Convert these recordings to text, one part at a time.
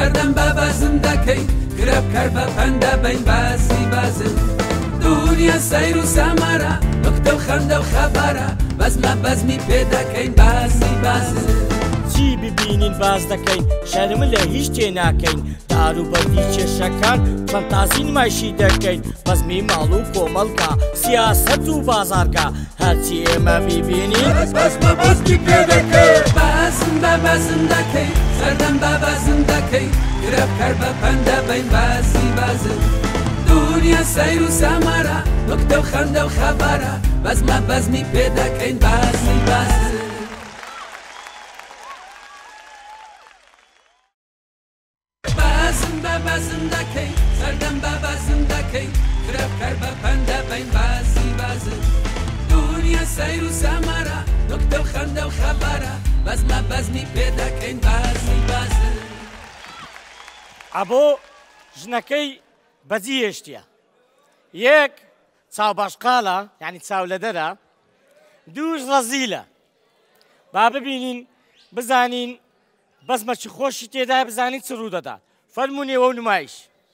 سەردەم بە بەزم دەکەی گرە بکەر بە پەندە بەین باسی بەزم دنیا سەیر و سەمەرە نوکتە و خەندە و خەبەرە بەزمە بەزمی پێ دەکەین باسی بەزم چی ببینین باز دەکەین شەرمە لە هیچ تێ ناکەین داروبەردی کێشەکان فەنتازی نمایشی دەکەین بەزمی ماڵ و کۆمەڵکە سیاسەت و بازارگا هەرچی ئێمە بیبینین بەزمە بەزمی پێ دەکەین بەزم بە بەزم دەکەی سەردەم بە بەزم دەکەی گرە بکەر بە پەندە بەین باسی بەزم دنیا سەیر و سەمەرە نوکتە و خەندە و خەبەرە بەزمە بەزمی پێ دەکەین باسی بەزم بەزم دەکەی سەردەم بە بەزم دەکەی گرە بکەر بە پەندە بەین باسی بەزم دنیا سەیر و سەمەرە نوکتە و خەندە و خەبەرە بەزمە بەزمی پێ دەکەین باسی بەزم ئەبۆ ژنەکەی بەجی هێشتیە یەک چاو باشقاڵە یعنی چاو لە دەرە دووش ڕەزیلە با ببینین بزانین بەزمە چی خۆشی تێدا بزانین چ ڕوو دەدا فەرمونێەوە و نمایش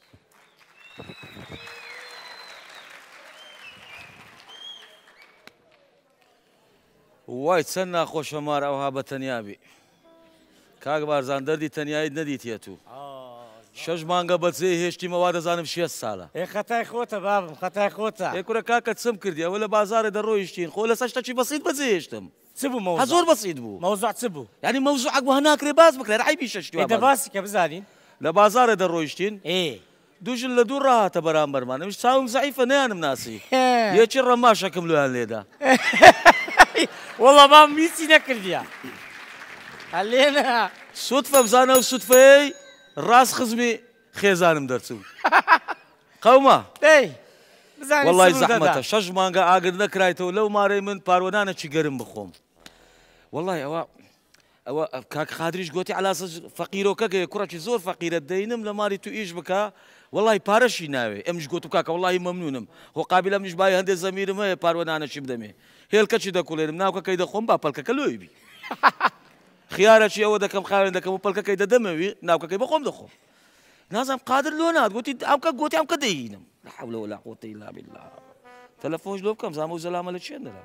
وای چەند ناخۆشە مار ئەوها بە تەنیابی کاک بارزان دەردی تەنیایت نەدیتیە تو 6 مانگە بەجێ هێشتیمەوا دەزانم 6 ساڵە خەتای خۆتە بابم خەتای خۆتە کوورە کاکە چم کردی ئەوە لە بازارە دەڕۆیشتین خۆ لە سەشتەی بەسیت بەجێ هێشتم چ بوو زۆر بەسیت بوو مەوزوع چ بوو ینی مەوزوع ئەگوها ناکرێ باز بکرێ ڕایبی شەشتی باسی کە بزانین لە بازارە دەڕۆیشتین دوژن لە دوو ڕاهاتە بەرامبەرمان ئەمش چاوم زەعیفە نەیانم ناسی یەکی ڕەماشەکەم لۆیان لێدا وەڵڵا بام میسی نەکردیە هەلێنە سوتفە بزانە و سوتفەی ڕاست خزمی خێزانم دەرچوو قەومە وەڵای زەحمەتە 6 مانگە ئاگر نەکرایتەوە لەو مارەی من پارۆنانەکی گەرم بخۆم وەڵای ئەوە کاک خادریش گوتی علاسە فەقیرۆکەکە کوڕێکی زۆر فەقیرە دەینم لە ماری تو ئیش بکە وەڵای پارەشی ناوێ ئەمش گوت و کاکە وەڵی مەمنونم هۆ قابل ئەمش بای هەندێک زەمیرم هەیە پارۆنانەشی بدەمێ هێلکەچی دەکوڵێنم ناوکەکەی دەخۆم با پەلکەکە لۆیبی خیارەکی ئەوە دەکەم خاوێن دەکەم و پەلکەکەی دەدەمەوی ناوکەکەی بەخۆم دەخۆم نازانم قادر لۆ نات گوتی ئەمکە گوتی ئەمکە دەهینم لا حول ولا قوة إلا بالله تەلەفۆنش لۆ بکەم زانم و زەلامە لە چێندەرا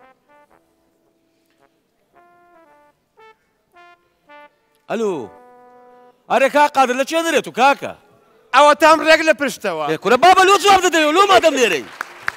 ئەلو ئەرێ کا قادر لە چێ دەرێت و کاکە ئەوە تام ڕێک لە پشتەوە کورە بابە لۆ جواب دەدەوێ لۆ مادەم لێرەی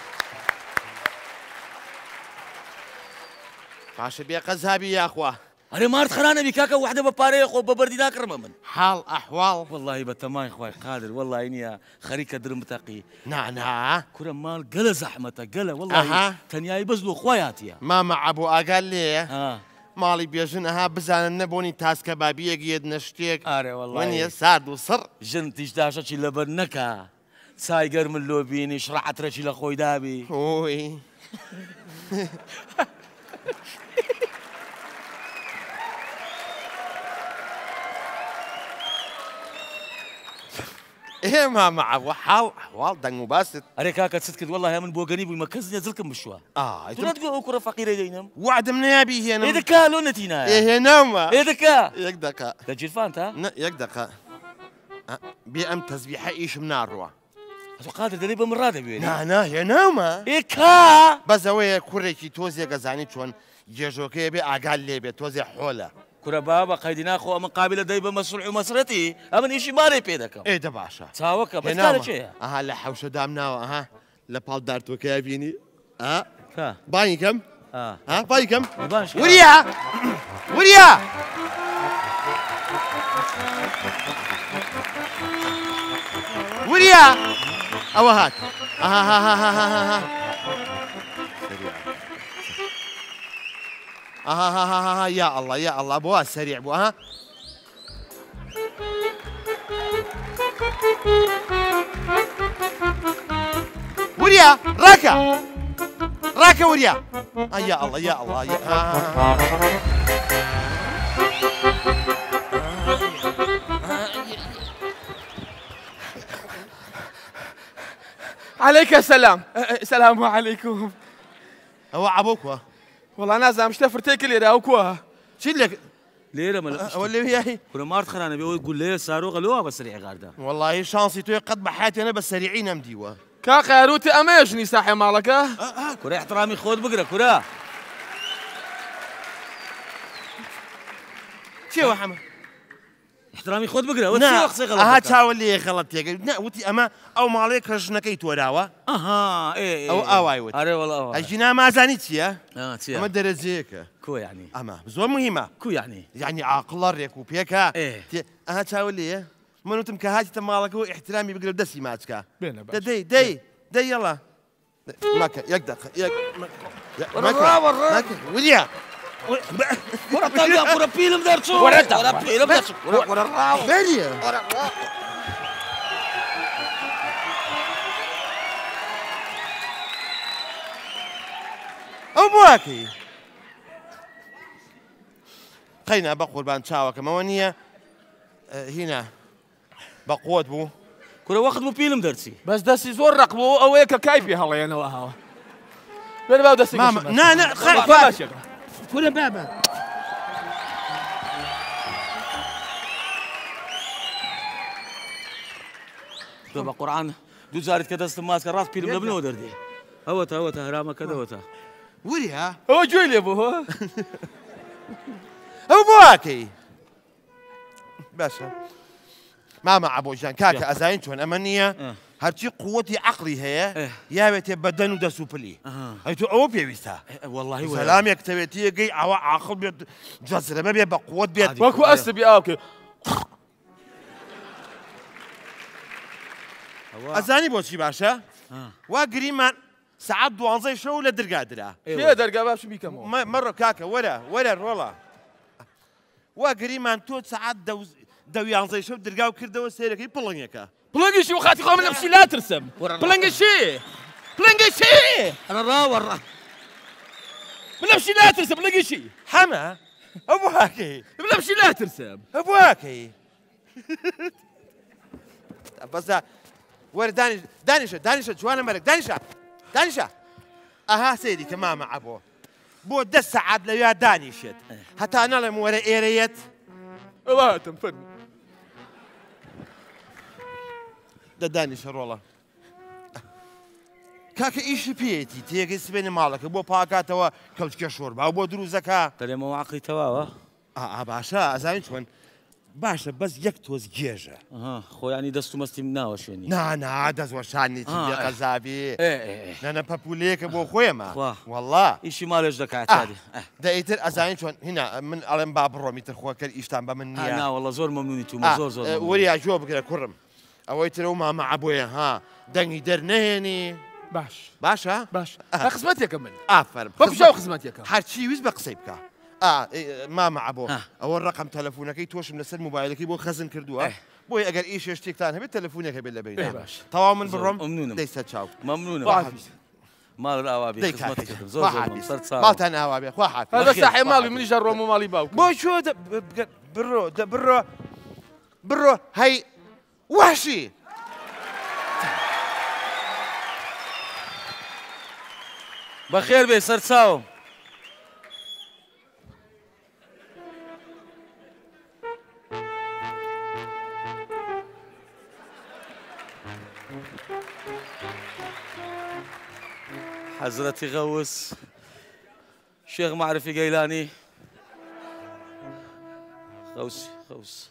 باشە بێ قەزابی یاخوا ئەرێ مارد خەرانەبی کاکە وحدە بە پارەیە خۆ بە بەردی ناکڕمە من حاڵ ئەحواڵ وەڵڵاهی بە تەمای خوای قادر وەڵڵاهی نییە خەریکە درم بتەقی نانا کورە ماڵ گەلە زەحمەتە گەلە وەڵڵاهی تەنیایی بەز لۆ خوای هاتیە مامە عەبوو ئاگال لێیە ماڵی بێژن ئەها بزانن نەبوونی تاسکە بابیەک یەدنە شتێک وەنیە سارد و سڕ ژن تیشداشەکی لەبەر نەکا چای گەرمن لۆ بینی شڕعەترەکی لە خۆی دابی ئۆی مامە عەبوو حاڵ ئەحواڵ دەنگ و باست ئەرێ کاکە چت کرد وەڵڵاهی من بۆ گەنی بوویمە کەس نییە زڵکم بشووە دەتگو ئەو کوڕە فەقیرە دەینم وعدم نەیابی هێنم ئێدەکا لۆ نەتینایە هێناومە ئێدەکا یەک دەقا لە جیرفان تا یەک دەقا بێ ئەم تەزبیحە ئیشم ناڕوە قادر دەری بە من ڕادەبوێنی نانا هێناومە ئێکا بەزەوەیە کوڕێکی تۆزێ گەزانی چۆن جێژۆکەیە بێ ئاگال لێبێت تۆزێ حۆلە کورە بابە قەیدی ناخۆ ئەمە قابلە دەی بە مەسروع و مەسرەتی ئەمن ئیشی مارەی پێ دەکەم ئێدە باشە چاوەکە بەستانە چێە ئەها لە حەوشە دامناوە ئەها لە پاڵ دارتۆکەیە بینی بانی کەم بانی کەم وریا وریا وریا ئەوە هات يا الله يا الله ابوها سريع ابوها وريا راكا راكا وريا يا الله يا الله يا عليك السلام. السلام عليكم. هو عبوكوا والله نازم شتا فرتيك اللي راوكوا شي لك ليرة ملا ولا وياي كنا مارت خلنا بيقول يقول ليه صاروخ لوها بس سريع غارده والله شانسي تو قد بحياتي انا بس سريعين ام ديوه كا خيروتي اميجني صاحي مالك كرة احترامي خود بقرا كرة شو حما احترامي خود بقرا وتي نا وقصي غلط ها تاولي غلط يا نا وتي اما او مالك رجنكي توراوا اها ايه او اواي وتي اري والله اجينا ما زانيت يا تيا ما درزيك كو يعني اما زور مهمه كو يعني عاقل ريكو بيكا ايه ها تاولي منو تم كهاجي تمالك احترامي بقلب دسي ماتكا بينا دي يلا ماك يقدر ورا وليا ورا طالع ورا فيلم درسو ورا فيلم درسو ورا بيريا أبواكي قينا بقول بان شاوة كمونية هنا بقوت بو كل وقت مو فيلم درسي بس دسي زور رقبو او هيك كيفي هلا انا وهاو بين باو دسي ماما نا خلاص كل بابا طب قرآن دو زارت كذا استماس كراس فيلم لبنو دردي هوتا هراما كذا هوتا وريها هو جويل يا ابو أبواكي باشا ماما أبو جان كاكا أزاين شون أمانية هرتي قوتي عقلي هي يا بيتي بدن ودا سوبلي هيتو أو بيويستا والله سلام يا كتبتي جاي عوا عقل بيد جزر ما بيبقى قوت بيد واكو أسبي اوكي أزاني بوشي باشا وقريمان ساعات دوانزي شو ولا درقادرة شو درقا باش بيكمو مرة كاكا ولا الرولا وقريمان تو ساعات دويانزي شو درقاو كردو سيرك يبلنيكا بلنجشي وخاتي قوم نفسي لا ترسم بلنجشي أنا ورا بنفسي لا ترسم بلنجشي حما أبواكي بنفسي لا ترسم أبواكي بس ور دانش جوانا ملك دانشا أها سيدي كمان مع أبوه بو دس ساعات ليا دانشت حتى أنا لما ورا إيريت الله تنفن ده دانش والله كاك إيش بيتي تيجي سبين مالك بو باكاتوا كل كشوربة أو بو دروزكا ترى مو عقلي تواوا باشا أزاين شون باشا بس يكتوز جيجا خو يعني دستو مستمنا وشيني نا دز وشاني تبي قزابي ايه انا بابوليك ابو خويما والله ايشي مالش دكات هذه دايتر ازاين شون هنا من علم باب الروميتر خو كل ايشتان بمنيا انا والله زور ممنوني تو زور وريا جوب كده كرم اويتر وما مع ابويا ها دني درنيني باشا خصمتي كمل افر شو خصمتي كمل حرشي ويز بقصيبك ما مع ابوه اول رقم تلفونك يتوش من السن موبايلك يبو خزن كردوه بوي اگر ايش يشتيك تاني بتلفونك بلا بين طوال من بالرم ليس تشاو ممنونه مال الاوابي خدمتك زور صرت صار مال تاني اوابي خو حافي هذا صحي مالي من جرو مو مالي باوك بو شو برو هي وحشي بخير بي صرت ساوم حضرتي غوث شيخ معرفي قيلاني غوث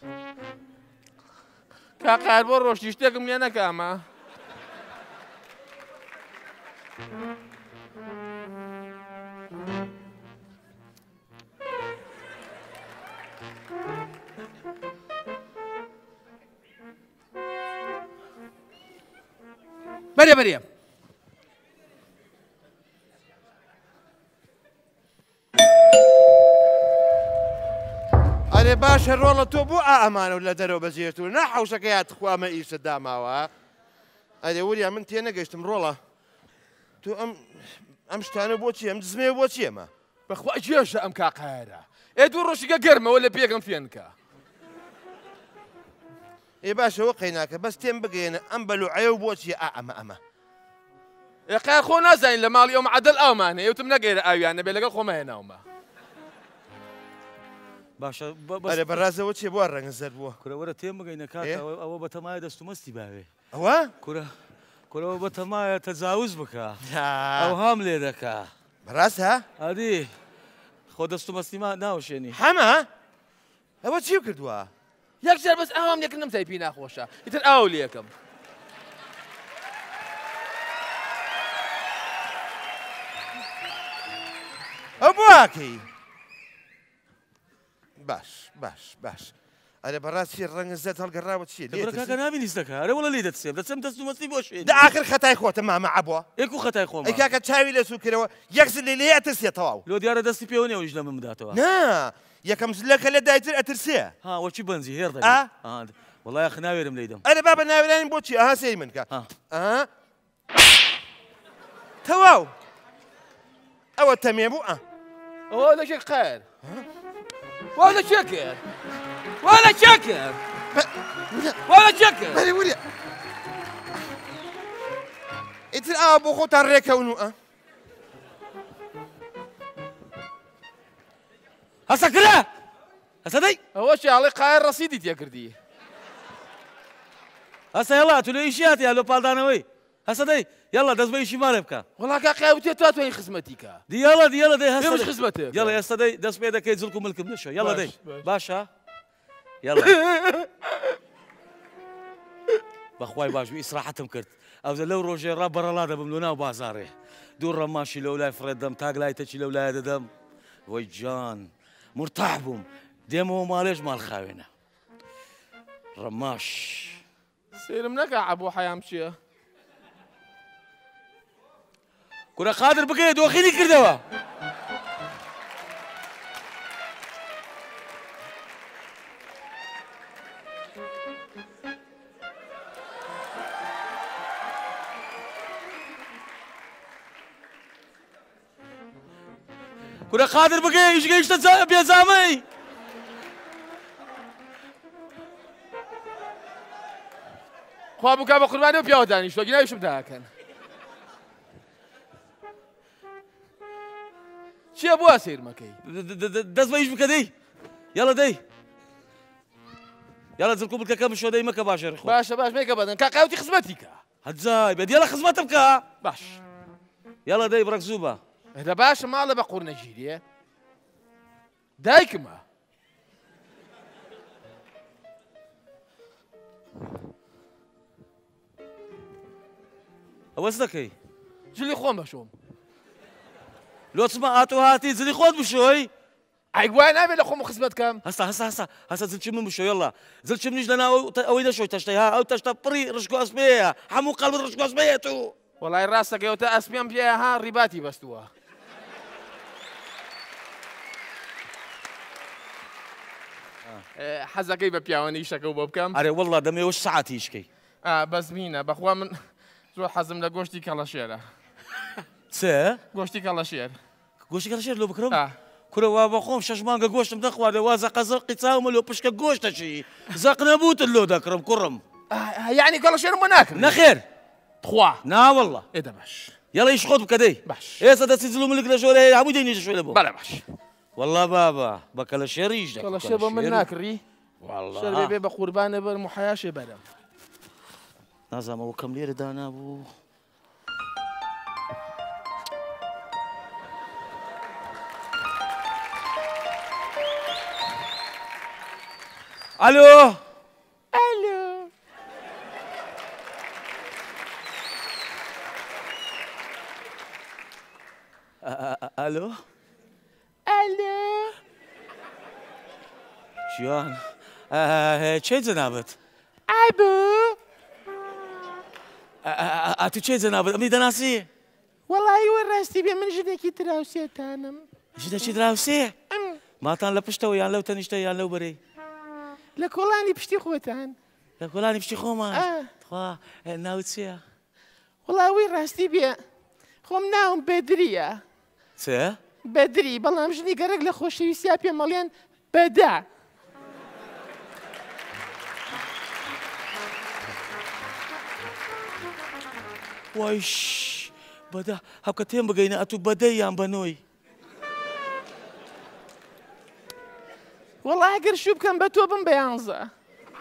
كاقار بروش يشتاق من انا كاما مريم أنا باشا الرولة تو بو أمانة ولا درو بزيتو نحوشك يا تخوا ما إيش داماوا أنا وليا من تينا قشت مرولة تو أمشتانو بوتشي زمي بوتشي ما بخوا جيش أم كاقارة إدور روشي قرمة ولا بيقن فينكا إيه باشا وقيناك بس تيم بقينا أمبلو عيوب بوتشي أما يا خير خونا زين لما اليوم عدل أمانة يوتم نقير أيوة أنا بيلقى خو ما هنا وما باشە ئەرێ بەڕازەوە چێ بووە ڕەنگە زەر بووە کورەوەرە تێم بگەینە کاکە ئەوە بەتەمایە دەست و مەستی باوێ ئەوە کورەوە بەتەمایە تەجاوز بکە ئەو هام لێ دەکا بەڕاست ها ئادی خۆ دەست و مەستیمان ناوشێنی هەمە ئەوە چی کردووە یەکجار بەس ئاوام لێکردم تایپی ناخۆشە ئیتر ئاو لێکم ئەو بواکەی باش ئەرێ بەڕاستی ڕەنگە زەت هەڵگەڕاوە چیە کاکە نابینیست دەکە ئەرە وەڵە لی دەچێت دەچەم دەست و مەستی بۆ شوێن داخر خەتای خۆتە مامە عەبووە ئێکو خەتای خۆم ئەی کاکە چاوی لە سوکرەوە یەکسر لێ لێ ئەترسێ تەواو لۆ دیارە دەستی پێوە نێویش لە من بداتەوە نا یەکەم زلەکە لە دایتر ئەترسێ ها وەچی بەنزی هێر وڵای خناوێرم لەیدەم ئەرە بابە ناوێرانی بۆچی ئەها سەی من کە تەواو ئەوە تەمێ بوو ئەوە لەشێک خێر وا لە چێ کرد وا لە چێ کرد وا لە چێ کرد بەری وریە ئیتر ئاوا بۆ خۆتان ڕێکەون و هەسە کرا هەسە دەی ئەوە شاڵی قایر ڕەسیدی تێکردی هەسە هێڵا تو لە ئیشیات یا لۆ پاڵدانەوەی هەسە دەی یاڵا دەست بە ئیشی مارێ بکە وەڵا کاقاوتێ تا توی خزمەتی کە دیاڵە دەی هەسە پێمش خزمەتێک یاڵا ئێستا دەی دەست پێ دەکەی جڵک و ملکم نشۆ یاڵا دەی باشە یاڵا بەخوای باش ئیسراحەتم کرد ئەوزە لەو ڕۆژێ ڕا بەرەڵا دەبم لە ناو بازاڕێ دوو ڕەماشی لەو لای فڕێدەم تاک لای تەچی لەو لایە دەدەم وەی جان مرتاح بووم دێمەوە ماڵێژ ماڵ خاوێنە ڕەماش سێرم نەکە عەبوو حەیام چییە کورە قادر بکەیە دۆخینی کردەوە کورە قادر بکەیە ئیش گەیشتە بێزامەی خوا بکە بە قوربانی و پیاوە دانیشتۆ گیناویشم داکەن چییە بووە سیرمەکەی دەست بە ئیش بکە دەی یاڵە دەی یاڵە جڵک و بلکەکەم شۆ دەی مەکە باشە ڕخۆ باشە باش مێکە بەدەن کاقاوتی خزمەتی کە هەجای بە دیێڵە خزمەتم بکە باش یاڵە دەی بڕەک زوو بە لە باشە ماڵە بە قوڕ نەگیریە دایکمە ئەوەس دەکەی جلی خۆم بەشۆم لۆچمە ئاتۆ هاتی جلی خۆت بشۆی ئایگوای نابێت لە خۆم خزمەت کەم هەستا زلچی من بشۆ یەڵا زلچی منیش لەناو ئەوەی دەشۆی تەشتەی ها ئەو تەشتە پڕی ڕشک و ئەسمەیە هەموو قەڵبت ڕشک و ئەسمەیە تو وەڵای ڕاستەکەوتە ئەسمیان پێە ها ڕیباتی بەستووە حەزەکەی بە پیاوانی شەکە بۆ بکەم ئەرێ وەڵا دەمێوە سعاتی یشکەی بەزمینە بەخوا من زۆر حەزم لە گۆشتی کەڵەشێرە چێ گۆشتی کەڵەشێر گۆشتی کەڵەشێر لۆ بکڕم کورە وا بە خۆم 6 مانگە گۆشتم دەخواردە وا زەقە زەقی چاومە لۆ پشکە گۆشتەچی زەق نەبووتت لۆ دەکڕم کوڕم یعنی کەڵەشێرم بۆ ناکرد نەخێر خوا ناوەڵا ئێدە باش یاڵە ئیش خۆت بکە دەی باش ئێستا دەچی جلو ملک لە ژۆرە هەموو دەینێژە شوێ لە بۆ بەڵێ باش وەڵا بابا بە کەڵەشێریش دەکەم کەڵەشێر بۆ من ناکڕی شەر بێ بە قوربانە بەر محەیاشێ بەرم نازانمەوە کەم لێرە دانابوو ئەلۆ ئەلۆ ئەلۆ ئەلۆ جیان چێ جەنابەت ئابوو ئەتو چێ جەنابەت ئەمەی دەناسی وەڵی وەڕاستی بێ من ژنێکی تراوسێتانم ژنێکی دراوسێ ماتان لە پشتەوە یان لەو تەنیشتە یان لەو بەرەی لە کۆڵانی پشتی خۆتان لە کۆڵانی پشتی خۆمان خوا ناوت چییە وڵاوی ڕاستی بێ خۆم ناوم بەدریە چێ بەدری بەڵام ژنی گەرەک لە خۆشەویستیا پێمەڵێن بەدا وایش بەدا هەوکە تێم بگەینە ئەتوو بەدەی یان بەنۆی والله ئەگەر شوو بکەم بە تۆ بم بە 11.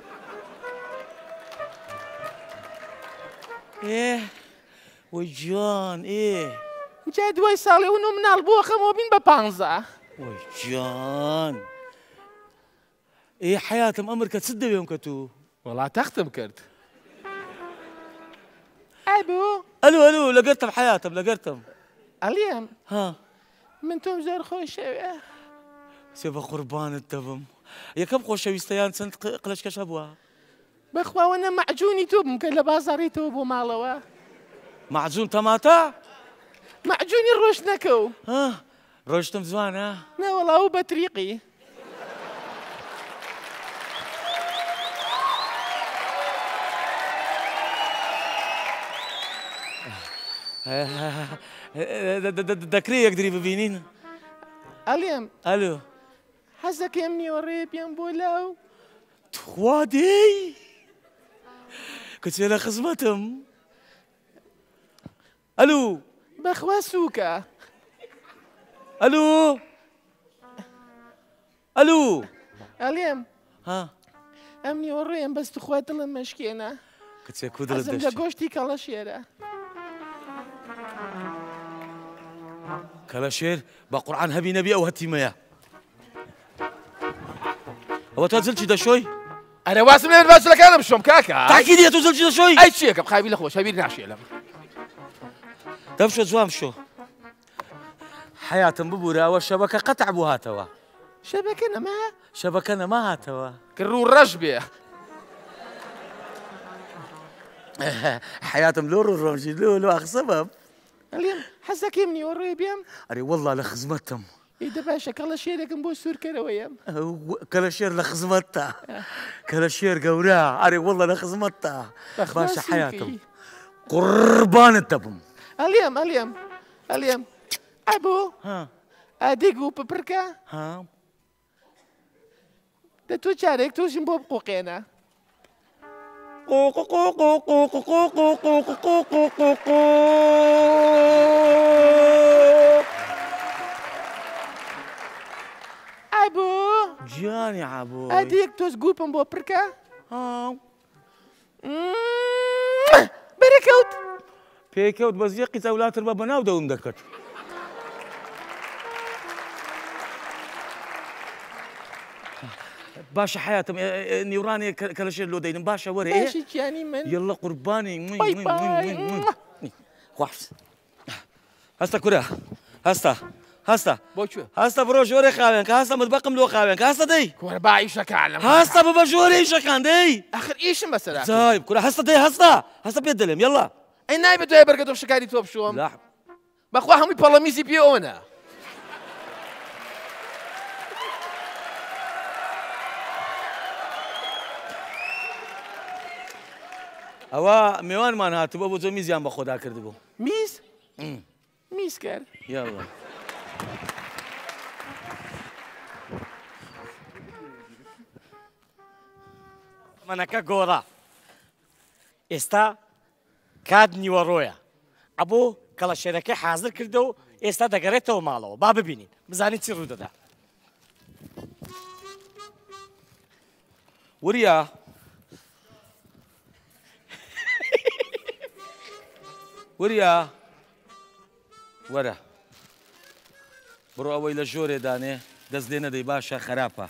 وەی گیان جا دوای ساڵێ ون و مناڵ بۆ خەمەوە بین بە 15. وەی گیان حیاتم ئەمر کە چت دەوێم کە تو وڵا تەختم کرد. ئەبوو ئەلو لەگەرتم حیاتم لەگەرتم ئەڵێم ها من تۆم زۆر خۆشەوێ. سێ بە قوربانت دەبم یەکەم خۆشەویستەیان چەند قلەشکەش هەبووە بەخواوەنە مەعجوونی تۆ بم کە لە بازاڕیتەوە بۆ ماڵەوە. مەعجوون تەماتە مەعجوونی ڕۆژنەکە و ڕۆژتم جوانە نەوەڵاو بە تریقی. دەکرێ یەکدری ببینین ئەڵێم ئەلو حەز دەکەم نیوەڕێ پێم بۆ لاو. تخوا دێی کچێ لە خزمەتم ئەلو بەخوا سووکە. ئەلو ئەلو ئەڵێم ها ئەم نیوەڕێم بەست خوا دڵم مەشکێنە. کچێ کودرت حەزم لە گۆشتی کەڵەشێرە. کەلەشێر بە قورعان هەبی نەبی ئەو هەتیمەیە ئەوە تا جلچی دەشۆی ئەرە واسم لێ باشەکانم شۆم کاکە تاکی دیە تو جلچی دەشۆی ئەی چیەکە بخاوی لە خۆش هەبیر ناشێلم دەفشۆ جوام شۆ حیاتم ببوورە ئەوە شەبەکە قەتع بوو هاتەوە شەبەکە نەما شەبەکە نەما هاتەوە کڕ و ڕەش بێ حیاتم لۆ ڕۆژی لۆ ئەخسەبم ئەڵێم حەز دەکەم نیوەڕێ بێم. ئەرێ وەڵڵا لە خزمەتم ئیدە باشە کەڵەشێرێکم بۆ سوورکەرەوەیەم. کەلەشێر لە خزمەتتا کەلەشێر گەورە ئەرێ وەڵڵا لە خزمەتتا باشە حیاتم قوربانت دەبم. ئەڵێم ئەبوو ئادێک و پپڕکە دە تۆ چارێک تۆشم بۆ بقوقێنە. ئەبوو گیانی عبوو ئادێک تۆز گوپم بۆ پڕکە بەرەکەوت پێکەوت بەس یەقی چەولاتر بە بەناو دەوم دەکەت. باشە حیاتم نیورانی کەلەشێر لۆ دەینم باشە وەرە باشی گیانی من یەڵە قوربانی هەستە کورە هەستە بۆکوێ هەستە بڕۆ ژۆرە خاوێن کە هەستە متبەقم لۆ خاوێن کە هەستە دەی کۆرە با ئیشەکانم هەستە ببە ژۆرە ئیشەکان دەی ئەخر ئیشم بەسەرا جای کورە هەستە دەی هەستە پێت دەڵێم یەڵا ئەی نایبێت دوای بەرگەتۆ شکاری تۆ بشۆم بەخوا هەمووی پەڵەمیزی پێ ئەوەنە. ئەوە میوانمان هاتووە بۆ جۆ میزیان بە خۆدا کردبوو. میز کرد یاڵا منەکە گۆڕە ئێستا کات نیوەڕۆیە ئەبوو کەڵەشێرەکەی حازر کردە و ئێستا دەگەڕێتەوە ماڵەوە با ببینین بزانین چی ڕوودەدا. وریا وریا وەرە بڕۆ ئەوەی لە ژۆرێدانێ دەست لێ نەدەی باشە خراپە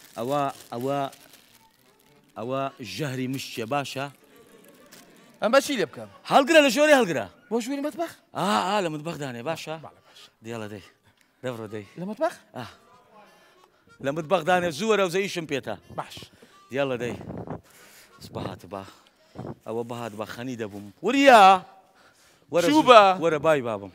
ئەوە ژەهری مشتیە باشە ئەم بە چی لێ بکەم هەڵگرە لە ژۆرێ هەڵگرە بۆ ژووری مەتبەخ لە متبەخدانێ باشە دیاڵە دەی دەبڕۆ دەی لە مەتبەخ لە متبەخدانێ زووەرە و زەیشم پێتە باش دیاڵە دەی بەهات بە ئەوە بەهات بە خەنی دەبووم وریا وەرە بای بابم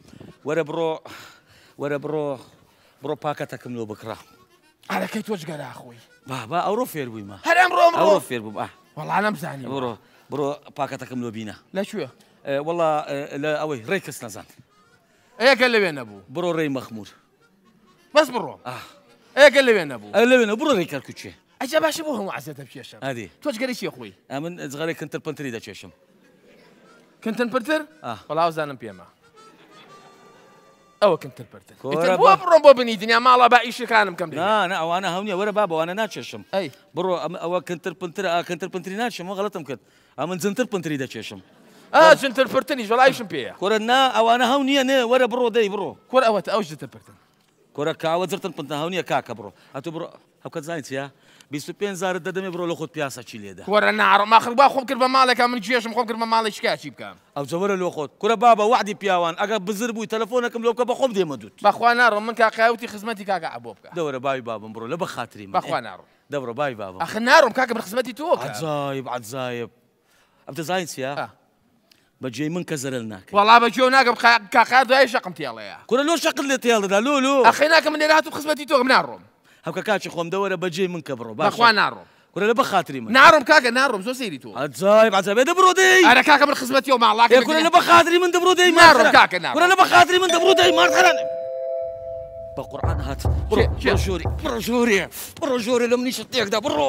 وەرە بڕۆ پاکەتەکەم لۆ بکڕە ئارەکەی تۆ جگەرا خۆی با ئەوڕۆ فێر بوویمە هەر ئەمڕۆ فێر بووم وەڵا نەمزانی بڕۆ پاکەتەکەم لۆ بینە لەکوێ وەڵا لە ئەوەی ڕێی کەس نەزان ئەیەکە لەوێ نەبوو بڕۆ ڕێی مەخمور بەس بڕۆ ئەیەکە لەوێ نەبوو لەوێنە بڕۆ ڕێی کەرکوچێ ئەجا باشە بۆ هەموو عەزە دەپێشم ئادی تۆ جگەری چیە خۆی من جغارێک کنتر پنتری دەچێشم کنتن پرتر وەڵاو زانم پێمە ئەوە کنتر پرتن بۆ بڕۆم بۆ بنی دنیا ماڵە با ئیشەکانم کەم نا ئەوانە هەونیە وەرە بابە ئەوانە ناچێشم بڕۆ ئەوە کنتر پنتری ناچێم وە غەڵەتم کرد ئەمن جنتر پنتری دەچێشم جنتر پرتنیش وەڵایشم پێیە کۆرە نا ئەوانە هەو نییە نێ وەرە بڕۆ دەی بڕۆ کۆر ئەوەتە ئەو جنتر پرتن کۆرە کاوە جرتن پنتە هەونیە کاکە بڕۆ ئەتو بڕۆ ئەو کەت زانی چیە 25,000 دەدەمێ بڕۆ لە خۆت پیاسە چی لێدا وەرە ناڕۆ ماخر با خۆم کرد بە ماڵێکە من گوێشم خۆم کرد بە ماڵی شکاچی بکەم ئەو جەوەرە لۆ خۆت کورە بابە وعدی پیاوان ئەگە بزر بووی تەلەفۆنەکەم لۆ بکە بە خۆم دێمە دوت بەخوا ناڕۆم من کاکاوتی خزمەتی کاکە عەبۆ بکە دەوەرە باوی بابم بڕۆ لە بە خاتری من بەخوا ناڕۆم دەبڕۆ باوی بابم ئەخ ناڕۆم کاکە بە خزمەتی تۆ عجایب عجایب ئەم دەزانین چیە بەجێی من کە زەرەر ناکەی وەڵا بە جێو ناگەم کاکا دوای شەقم تێڵەیە کورە لۆ شەقت لێ تێڵ دەدا لۆ ئەخی ناکە من لێرە هاتوو خزمەتی تۆ ناڕۆم هەوکە کاچی خۆم دەوەرە بەجێی من کە بڕۆ بەخوا ناڕۆم کورە لە بە خاتری من ناڕۆم کاکە ناڕۆم زۆر سەیری تۆ عجایب عجایب دەبڕۆ دەی ئەرە کاکە من خزمەتی و ماڵاکە کورە لە بە خاتری من دەبڕۆ دەی ناڕۆم کاکە ناڕۆم کورە لە بە خاتری من دەبڕۆ دەی ماردخەران بە قورئان هات بڕۆ ژۆری بڕۆ ژۆری بڕۆ ژۆری لە منیشت تێکدا بڕۆ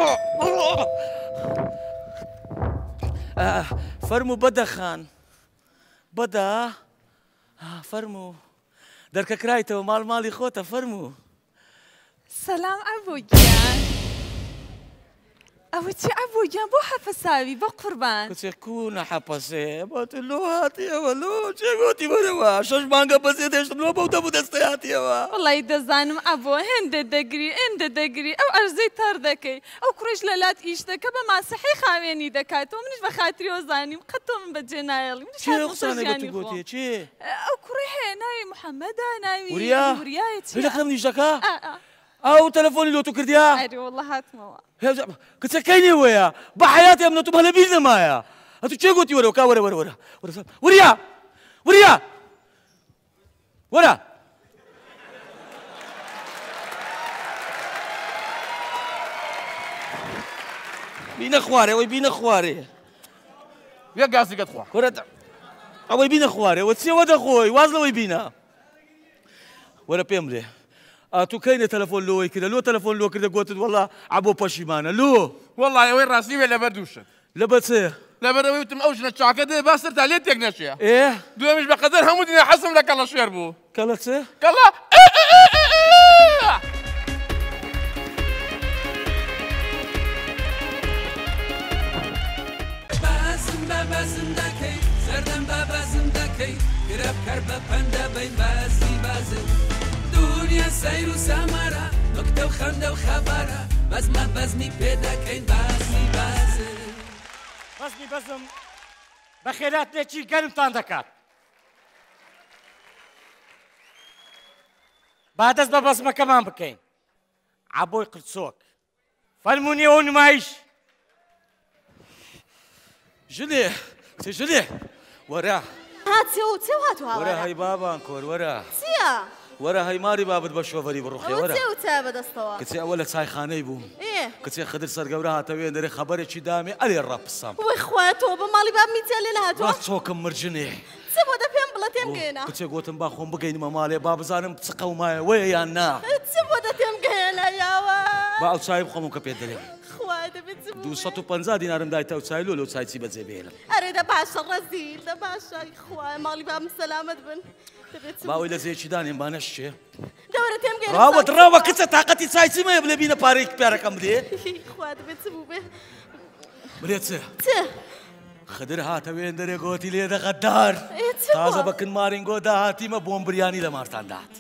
فەرموو بەدەخان بەدا فەرموو دەرکە کرایتەوە ماڵی خۆتە فەرموو سەلام عەبووگیان ئەوە چی عەبووگیان بۆ حەپەساوی بە قوربان کچێ کوونە حەپەسێ بۆ تو لۆ هاتیەوە لۆ چێگوتی وەرەوە 6 مانگە بەسێ دێشتم لۆ بەو دەبوو دەستەی هاتیەوە وەڵی دەزانم ئەبوو هێندە دەگری ئەو ئەرزەی تەر دەکەی ئەو کوڕش لە لات ئیش دەکە بە ماسەحی خاوێنی دەکاتەوە منیش بە خاتری ئۆزانیم قەتۆ من بەجێ نایەڵی چێ ئەو کوڕی هەیە ناوی محەممەدە ناوی وریایە لەقەم نیش دەکا ئەو تەلەفۆنی لۆ تو کردیا وەڵڵە هاتمەوە کچەکەی نێوەیە بە حیاتی ئەم نەتو بە لەبیر نەمایە ئەتو چێ گوتی وەرەوە کا وەرە وەرە بینە خوارێ ئەوەی بینە خوارێ یەک گازێکت خوا وەرە ئەوەی بینە خوارێ وە چێوە دەخۆی واز لەوەی بینە وەرە پێم لێ تو کەینە تەلەفۆن لۆی کردە لۆ تەلەفۆن لۆ کردە گوتت وەڵا عەبۆ پەشیمانە لۆ وەڵڵای ئەوەی ڕاستی وێ لەبەر دووشت لەبەر چێ لەبەرەوەی وتم ئەو ژنە چاکە دێ با سەرتا لێ تێک نەچێ دوێمیش بەقەدەر هەموو دنیا حەزم لە کەڵە شێر بوو کەڵە چێ کەڵە بەزم دەکەی سەردەم بە بەزم دەکەی گرە بکەر بە پەندە بەی بەزم دنیا سەیر و سەمەرە نوکتە و خەندە و خەبەرە بەزمە بەزمی پێ دەکەین بەزم بەزم بە خێرات لێکی گەرمتان دەکات با دەست بە بەزمەکەمان بکەین عەبۆی قرچۆک فەرموونیەوە نمایش ژنێ ژنێ وەرە وەرە هەی بابان کۆر وەرە وەرە هەی ماری بابت بە شۆڤەری بڕوخێ وەرە کچێ ئەوە لە چایخانەی بووم کچێ خدر سەرگەورە هاتەوێ دەرێ خەبەرێکی دامێ ئەلێ ڕەپسەم خۆیەتەوە بە ماڵی باب میتیا لێ هاتووە چۆکم مرجنێ بۆ دە پێم بڵە تێم گەێنە کچێ گوتم با خۆم بگەینمە ماڵێ با بزانم چ قەومایە وەیە یان نا بۆ دە تێم گەێنە یاوە با ئەو چایم خۆم کە پێ دەرێ 250 دینارم دایتە ئەو چای لۆ چای چی بەجێ بێنم ئەرێ دە باشە ڕەزیل دە باشە خوایە ماڵی بام سەلامەت بن باوەی لە زێکی دانێن بانەش چێ دەوەرە تێم گەێنە ڕاوە کچە تااقەتی چای چی مەیە بلێ بینە پارەیەک پیارەکەم بدێ خوا دەبێت چ بوو بێ بلێ چێ خدر هاتەوێن دەرێ گۆتی لێ دەغەدار تازە بە کنمارین گۆ داهاتیمە بۆم بریانی لە مارتان دات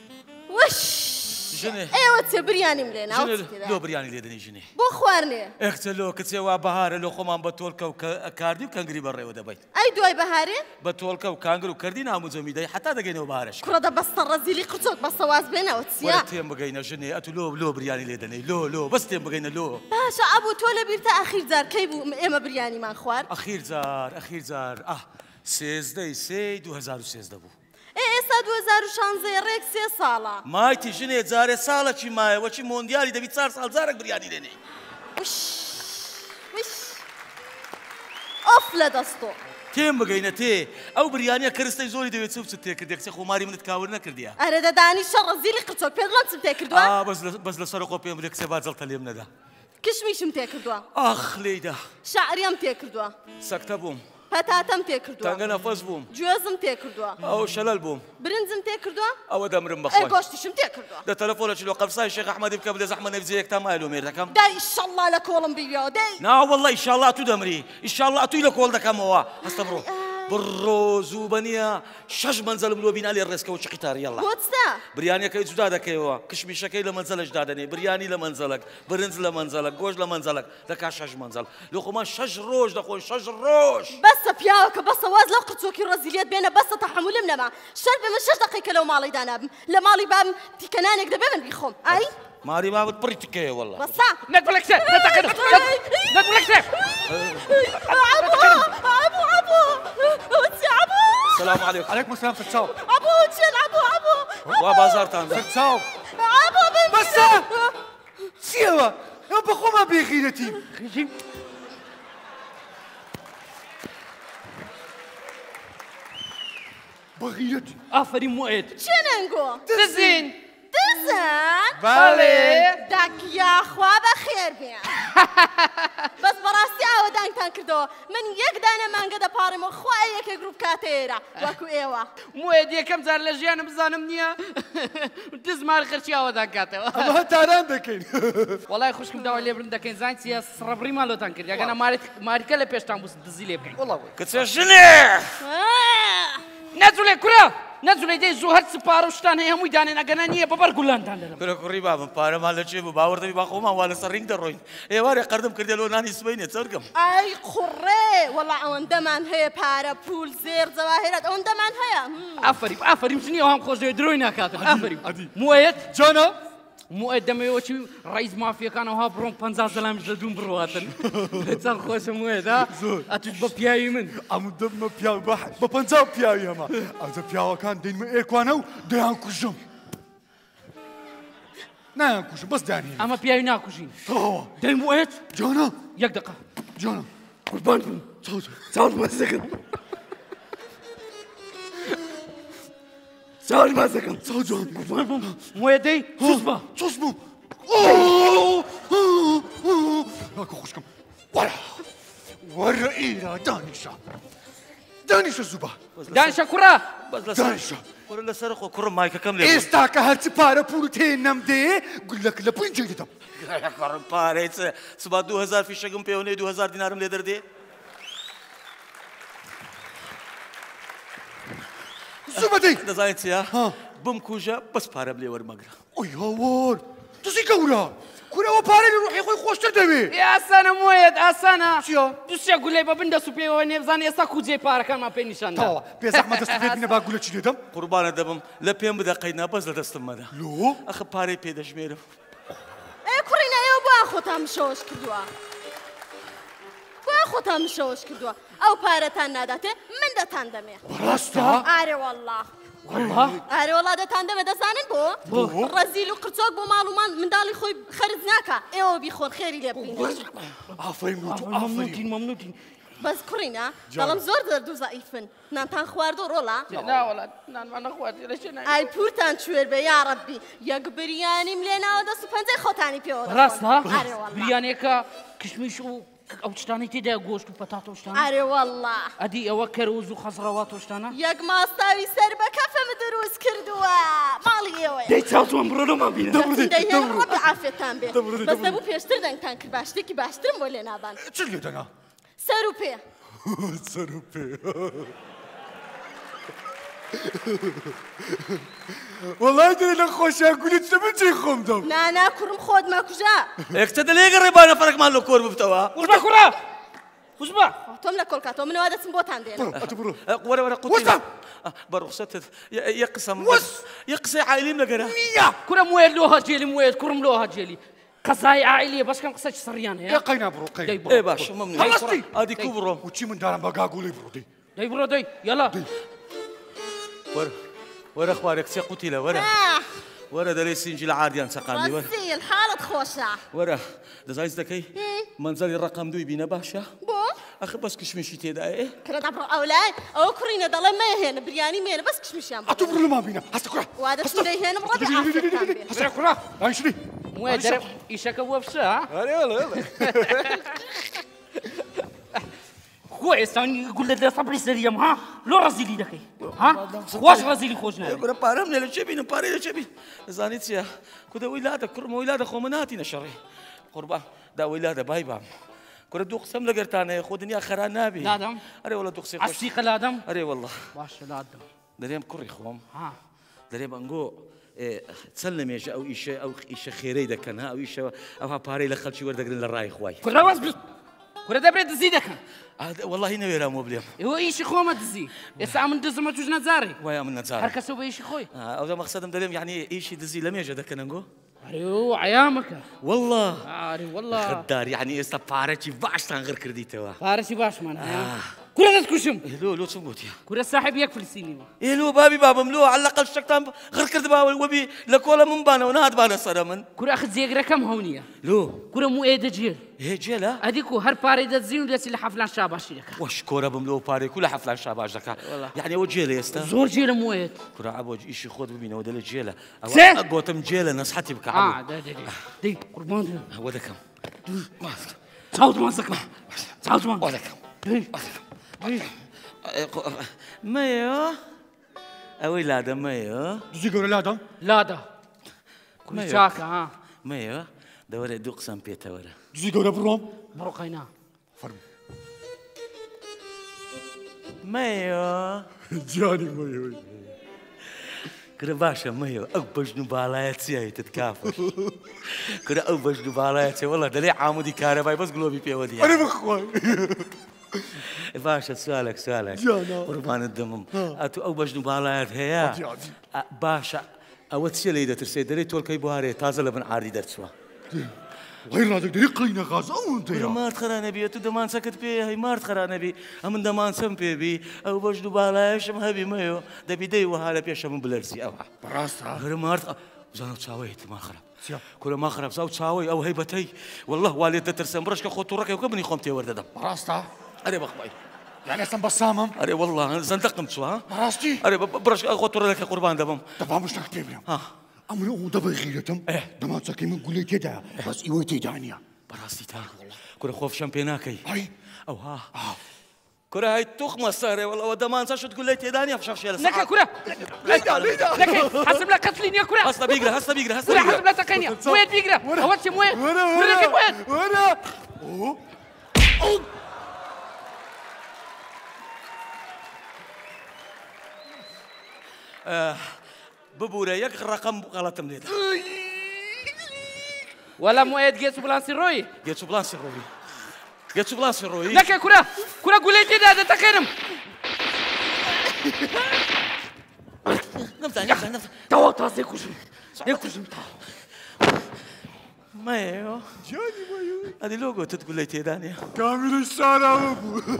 ئێوە چێ بریانیم لێ لۆ بریانی لێدنی ژنێ بۆ خواردنێ ئەکچە لۆ کچێ وا بەهارە لۆ خۆمان بە تۆڵکە و کاردی و کەنگری بەڕێوە دەبیت ئەی دوای بەهارێ بە تۆڵکە و کانگر و کردی ناموجەمی دەی حتا دەگەینەوە بەهارەش کوڕە بەستە ڕەزیلی قرچۆک بە سەواز بێنەوە چیە تێم بگەینە ژنێ ئەتو لۆ بریانی لێدەنەی لۆ بەس تێم بگەینە لۆ باشە ئەبوو تۆ لەبیر تا ئەخیر جار کەی بوو ئێمە بریانیمان خوارد ئەخیر جار سێزدەی 2013 بوو ئێستا 2016 ڕێک 3 ساڵە مایتی ژنێ جارێ ساڵەکی مایەوەچی مۆندیالی دەبی 4 ساڵ جارێک بریانی لێنێ ئۆف لە دەستۆ تێم بگەینە تێ ئەو بریانیە کەرستەی زۆری دەوێت چ تێ کردێ کچێ خۆماری منت کاور نەکردیە ئەرە دەدانی شە ڕەزیلی قرچۆک پێ بڵام چم تێ کردووە بەس لە سەر خۆ پێم بڵێ کچێ باجەڵتە لێم نەدا کشمیشم تێ کردووە ئاخ لێیدا شاعریام تێ کردووە سەکتە بووم پەتاتەم تێ کردووە تەنگە نەفەس بووم گوێزم تێ کردووە ئەو شەلەل بووم برنجم تێ کردووە ئەوە دەمرم ئەی بەخۆی گۆشتیشم تێ کردووە دە تەلەفۆنە چلۆ قەفسای شێخ ئەحمەدی بکە بدە زەحمە نەفزیەک تا مایلۆ مێر دەکەم دای ئیشەڵڵا لە کۆڵم بیوێەوە دەی ناوەڵڵا ئیشاڵڵا تو دەمری ئیشاڵڵا ئەتوی لە کۆڵ دەکەمەوە هەستە بڕۆ بڕۆ زوو بەنیە 6 منزەلم لۆ بینا لێ ڕێسکەوە چقیتاری یەڵڵا بۆچتا بریانیەکەی جودا دەکەیەوە کشمیشەکەی لە منزەلەش دادەنێ بریانی لە منزەلک برنج لە منزەلک گۆژ لە منزەلک دەکا 6 منزەل لە خۆمان 6 ڕۆژ دەخۆی 6 ڕۆژ بەسە پیاوەکە بەسە واز لەو قرچۆکی ڕەزیلێت بێنە بەسە تەحملم نەما شەر بێ من 6 دقیقە لەو ماڵی دانابم لە ماڵی بام تیکەنانێک دەبێ من بیخۆم ئای ماری بابت پڕی تکەیە وەڵڵا بەسا نقول لك شيء نقول لك شيء عبو السلام عليكم عليكم السلام فتشاو عبو چێن عبو وا بازارتان فتشاو عبو بەسە چیەوە ئەو بەخۆمان بێغیرەتی بەغیرەتی آفرین موعد چێنەنگۆ تزين دزن بله داکیاخوا بەخێر بێن بەس بەڕاستی ئاوەدانگتان کردەوە من یەک دانە مانگە دەپاڕمەوە خوا یەکێک گروپ کاتێرە وەکو ئێوە موعد یەکەم جار لە ژیانم بزانم نییە دزمار خرچی ئەوەدان کاتەوە ئەمە تاران دەکەین وڵای خوشکم داوای لێبرن دەکەین زان چیە سڕەبڕی مالۆتان کرد یاگەنە ماریکە لە پێشتان بوو دزی لێ بکەین کچە ژنێ نەجوڵێ کورە نەجوڵێ دەی زوو هەر سپارە و شتان هەیە هەمووی دانێن ئەگەنە نییە بەبەر گوڵاندان دەرم برە کوڕی بابم پارەمان لە چێ بوو باوەڕدەبی با خۆمان وا لەسەر ڕینگ دەڕۆین ئێوارێ قەردم کردێ لۆ نانی سبەینێ چەرگم ئای خوڕێ وەڵا ئەوەندەمان هەیە پارە پول زێر جەواهرات ئەوەندەمان هەیە ئافرین ژنی ئەوام خۆشەوێ درۆی ناکاتن ئافرین موعد جانە موعد دەمەوێتی ڕئیس مافیەکانەوە بڕۆم 50 زەلامیش لە دووم بڕواتن چەند خۆشە موعد ها ئەتوت بە پیاوی من ئەموو دەبمە پیاو بە 50 پیاوی هەما ئەوجە پیاوەکان دەینمە ئێکوانە و دەیان کوژم نایان کوژم بەس دانی ئەمە پیاوی ناکوژین تەواوە دەی موعد جانە یەک دقە جانە قوربان بم چاوت باز دەکەم چاوت باز دەکەم چاو جان قوربان بم موعد دەی سوس بە چۆس بوو ناکە خوشکم وەرە ئێرە دانیشە زوبە دانیشە کوڕە دانیشە وەرە لەسەر خۆ کوڕم مایکەکەم لێ ئێستا کە هەرچی پارە پولت هەیە نەمدەیە گولەک لە پوینجێ دەدەم کوڕم پارەی چ سبا 2000 فیشەکەم پێوەنێ 2000 دینارم لێ دەردێ زوبە دەی دەزانیت چیە بمکوژە بەس پارەم لێ وەرمەگرە ئۆی هاوار تووسی گەورە کورەوە پارەی لە ڕوحی خۆی خۆشتر دەوێ ئاسانە موعد ئاسانە چییە؟ دووسێ گولەی بە بن دەسوپێەوە نێبزان ئێستا کوجێ پارەکانمان پێی نیشاندا تاوە پێزەحمە دەست پێ بینە با گولەکی دێدەم قوربانە دەبم لە پێم بدە قەینا بەس لە دەستم مەدا لۆ ئەخە پارەی پێدەژمێرم ئێ کوڕینە ئێوە بۆ خۆتان مشەوەش کردووە بۆ خۆتان مشەوەش کردووە ئەو پارەتان ناداتێ من دەتان دەمێ ڕاستە ئارێ وەڵڵا ئارێ وەڵا دەتان دەمێ دەزانن بۆ ڕەزیل و قرچۆک بۆ ماڵومان منداڵی خۆی خەرج ناکە ئێوە بیخۆن خێری لێ بکەین ئافرین بۆ تو مەمنوتین مەمنوتین بەس کوڕینە دەڵم زۆر دەردوو زەعیفن نانتان خواردۆ ڕۆڵا ناوەڵات نانمان نەخواردی لەشێ نای ئای پورتان کوێر بێ یا ڕەبی یەک بریانیم لێ ناوە دەست و پەنجەی خۆتانی پێوە ڕاستە ئارێ وەڵڵا بریانێکە کشمیش و ئەو شتانی تێدا گۆشت و پەتاتە شتانە ئارێ وەڵڵا ئەدی ئەوە کەرۆز و خەزڕەوات شتانە یەک ماستاوی سەر بە کەفەمە دروست کردووە ماڵی ئێوەیە دەی چاوتوان بڕۆمان بینە دەیهێن ڕەبی ئافێتان بێ بەس دەبوو پێشتر دەنگتان کرد با شتێکی باشترم بۆ لێ نابان چ لێ دەنا سەر و پێ سەر و پێ وەڵای دەرێ لە خۆشیان گولی چ من جێ خۆم دەم نانا کوڕم خۆت مەکوژە ئێکتە دەلێگە ڕێبانە فەرقمان لە کۆر ببتەوە خوشبە کوڕە خوشبە تۆم لە کۆلکاتۆ منەوە دەچم بۆتان دێن وەرە وەرە قوتە بەڕوخسەتت یەک قسەم یەک قسەی عایلیم لەگەرە کوڕە موێر لۆ هەجێلی موێر کوڕم لۆ هەجێلی قەزای عائیلیە بەشکەم قسەی سڕیان هەیە قەینا بڕۆ قەی ئێ باش مەمنون ئادی کوو بڕۆ وچی من دارم بە گاگوڵی بڕۆدی دەی بڕۆ دەی یالا وەرە خوارێک چێ قوتی لە وەرە وەرە دەلێ سینجی لە عادیان سەقاندی وەرە ڕەزیل حاڵت خۆشە وەرە دەزانیت دەکەی منزەری ڕقم دوی بینە باشە بۆ ئەخە بەس کشمیشی تێدایە کرەدا بڕۆ ئەولای ئەوە کوڕینە دەڵێ مەهێنە بریانی مێنە بەس کشمیشیان ئەتو بڕ لەمان بینە هەستە کوڕە وا دەچم دەیهێنم ڕەبی ئافێتان بێ هەستە کوڕە دانیشتنی موێ دەرە ئیشەکە بۆ بشە خۆ ئێستانی گول لە دەستا بری سەریەم ها لۆ ڕەزیلی دەکەی ها خۆش ڕەزیلی خۆش ناوێت گورە پارەم لێ لە چێ بینم پارەی لە چێ بین دەزانی چییە کودە ویلادە کوڕمە ویلادە خۆمە ناتینە شەڕێ قوربان دا ویلادە بای بام كره دوق سم لقرتانه خودني اخر نابي لادم اري والله دوق سي عسيق لادم اري والله باش لادم دريم كوري خوم ها دريم انغو تسلم يا او ايش خيري دكن او ايش او باري لخلشي وردقن للراي خوي كره واس كره دبر تزيدك والله هنا ويرا موبليم هو ايش خوما تزي يسا من دزمه توج نزاري ويا من نزاري هركا سو ايش خوي او ذا مقصد دريم يعني ايش دزي لم يجد دكن انغو ايوه عيامك والله والله خدار يعني استفارتي باش تنغير كرديتوا فارسي باش معناها كره تكشم لو تسموت يا كره صاحب يكفل السينما لو بابي بابا ملو على الاقل شكتان غير كرد باول وبي لكولا من بانا ونهاد بانا صرمن كره اخذ زيغرا كم هونيه لو كره مو ايد جيل هي جيلا هذيكو هر باري دزين ودس لحفلان شاباش لك واش كره بملو باري كل حفلان شاباش لك يعني هو جيلا يستا زور جيلا مو ايد كره عبوج ايش ياخذ بينا ودل جيلا اقوتم جيلا نصحتي بك عبو دي قربان هو ذاك تعود ما سكنا تعود ما وذاك مايا اوي لادا مايا تزي قول لادا لادا كل شاكا ها مايا دوري دوق سان بيتا ورا تزي قول بروم بروقينا فرم مايا جاني مايا كره باشا مايا أبج نبالايتي هي تتكافر كره أبج نبالايتي والله دلي عامودي كهرباء بس قلوبي بيودي أنا بخوي باشا سؤالك جانا قربان الدمم أتو أبج نبالايت هي باشا أوتشي ليدا ترسي دلي تول كي بوهاري تازة لبن عادي درسوا غير هذاك دريقينا غاز أنت يا ما تخرى نبي أتو دمان سكت بيه هي ما تخرى نبي أمن دمان سم بيه أو بج نبالايت شم هبي مايو دبي دي وهالا بيه شم بلرسي أوها براسها غير ما أرت زانو تساويت ما خرب كل ما خرب زاو تساوي أو هيبتي والله والد ترسم برشك خطورك وكبني خمتي وردة براسها أري بخباي يعني اسم بسامم أري والله زندقم شو ها براستي أري برشك خطور لك قربان دبم دبا مش تكتب ها أمي أو دبا غيرتم دما تسكي من قولي كده بس إيوتي دانيا براستي تا كل خوف شامبيوناكي هاي أو ها كره هاي تخمة صار والله ودمان ساش تقول لي تداني في شخص يلا لك كره لك حسب لك قتلين يا كره هسه بيقرا هسه بيقرا حسب لك تقنيا وين بيقرا اول شيء وين وين ببورة يك رقم غلط مني ولا مويد جيتسو بلانسي روي جيتسو بلانسي روي جيتسو بلانسي روي لك كره قولي جدا هذا تكرم نفتا تو تاسي كوشم مايو جاني مايو هذه لوجو تقول لي تداني كامل السارة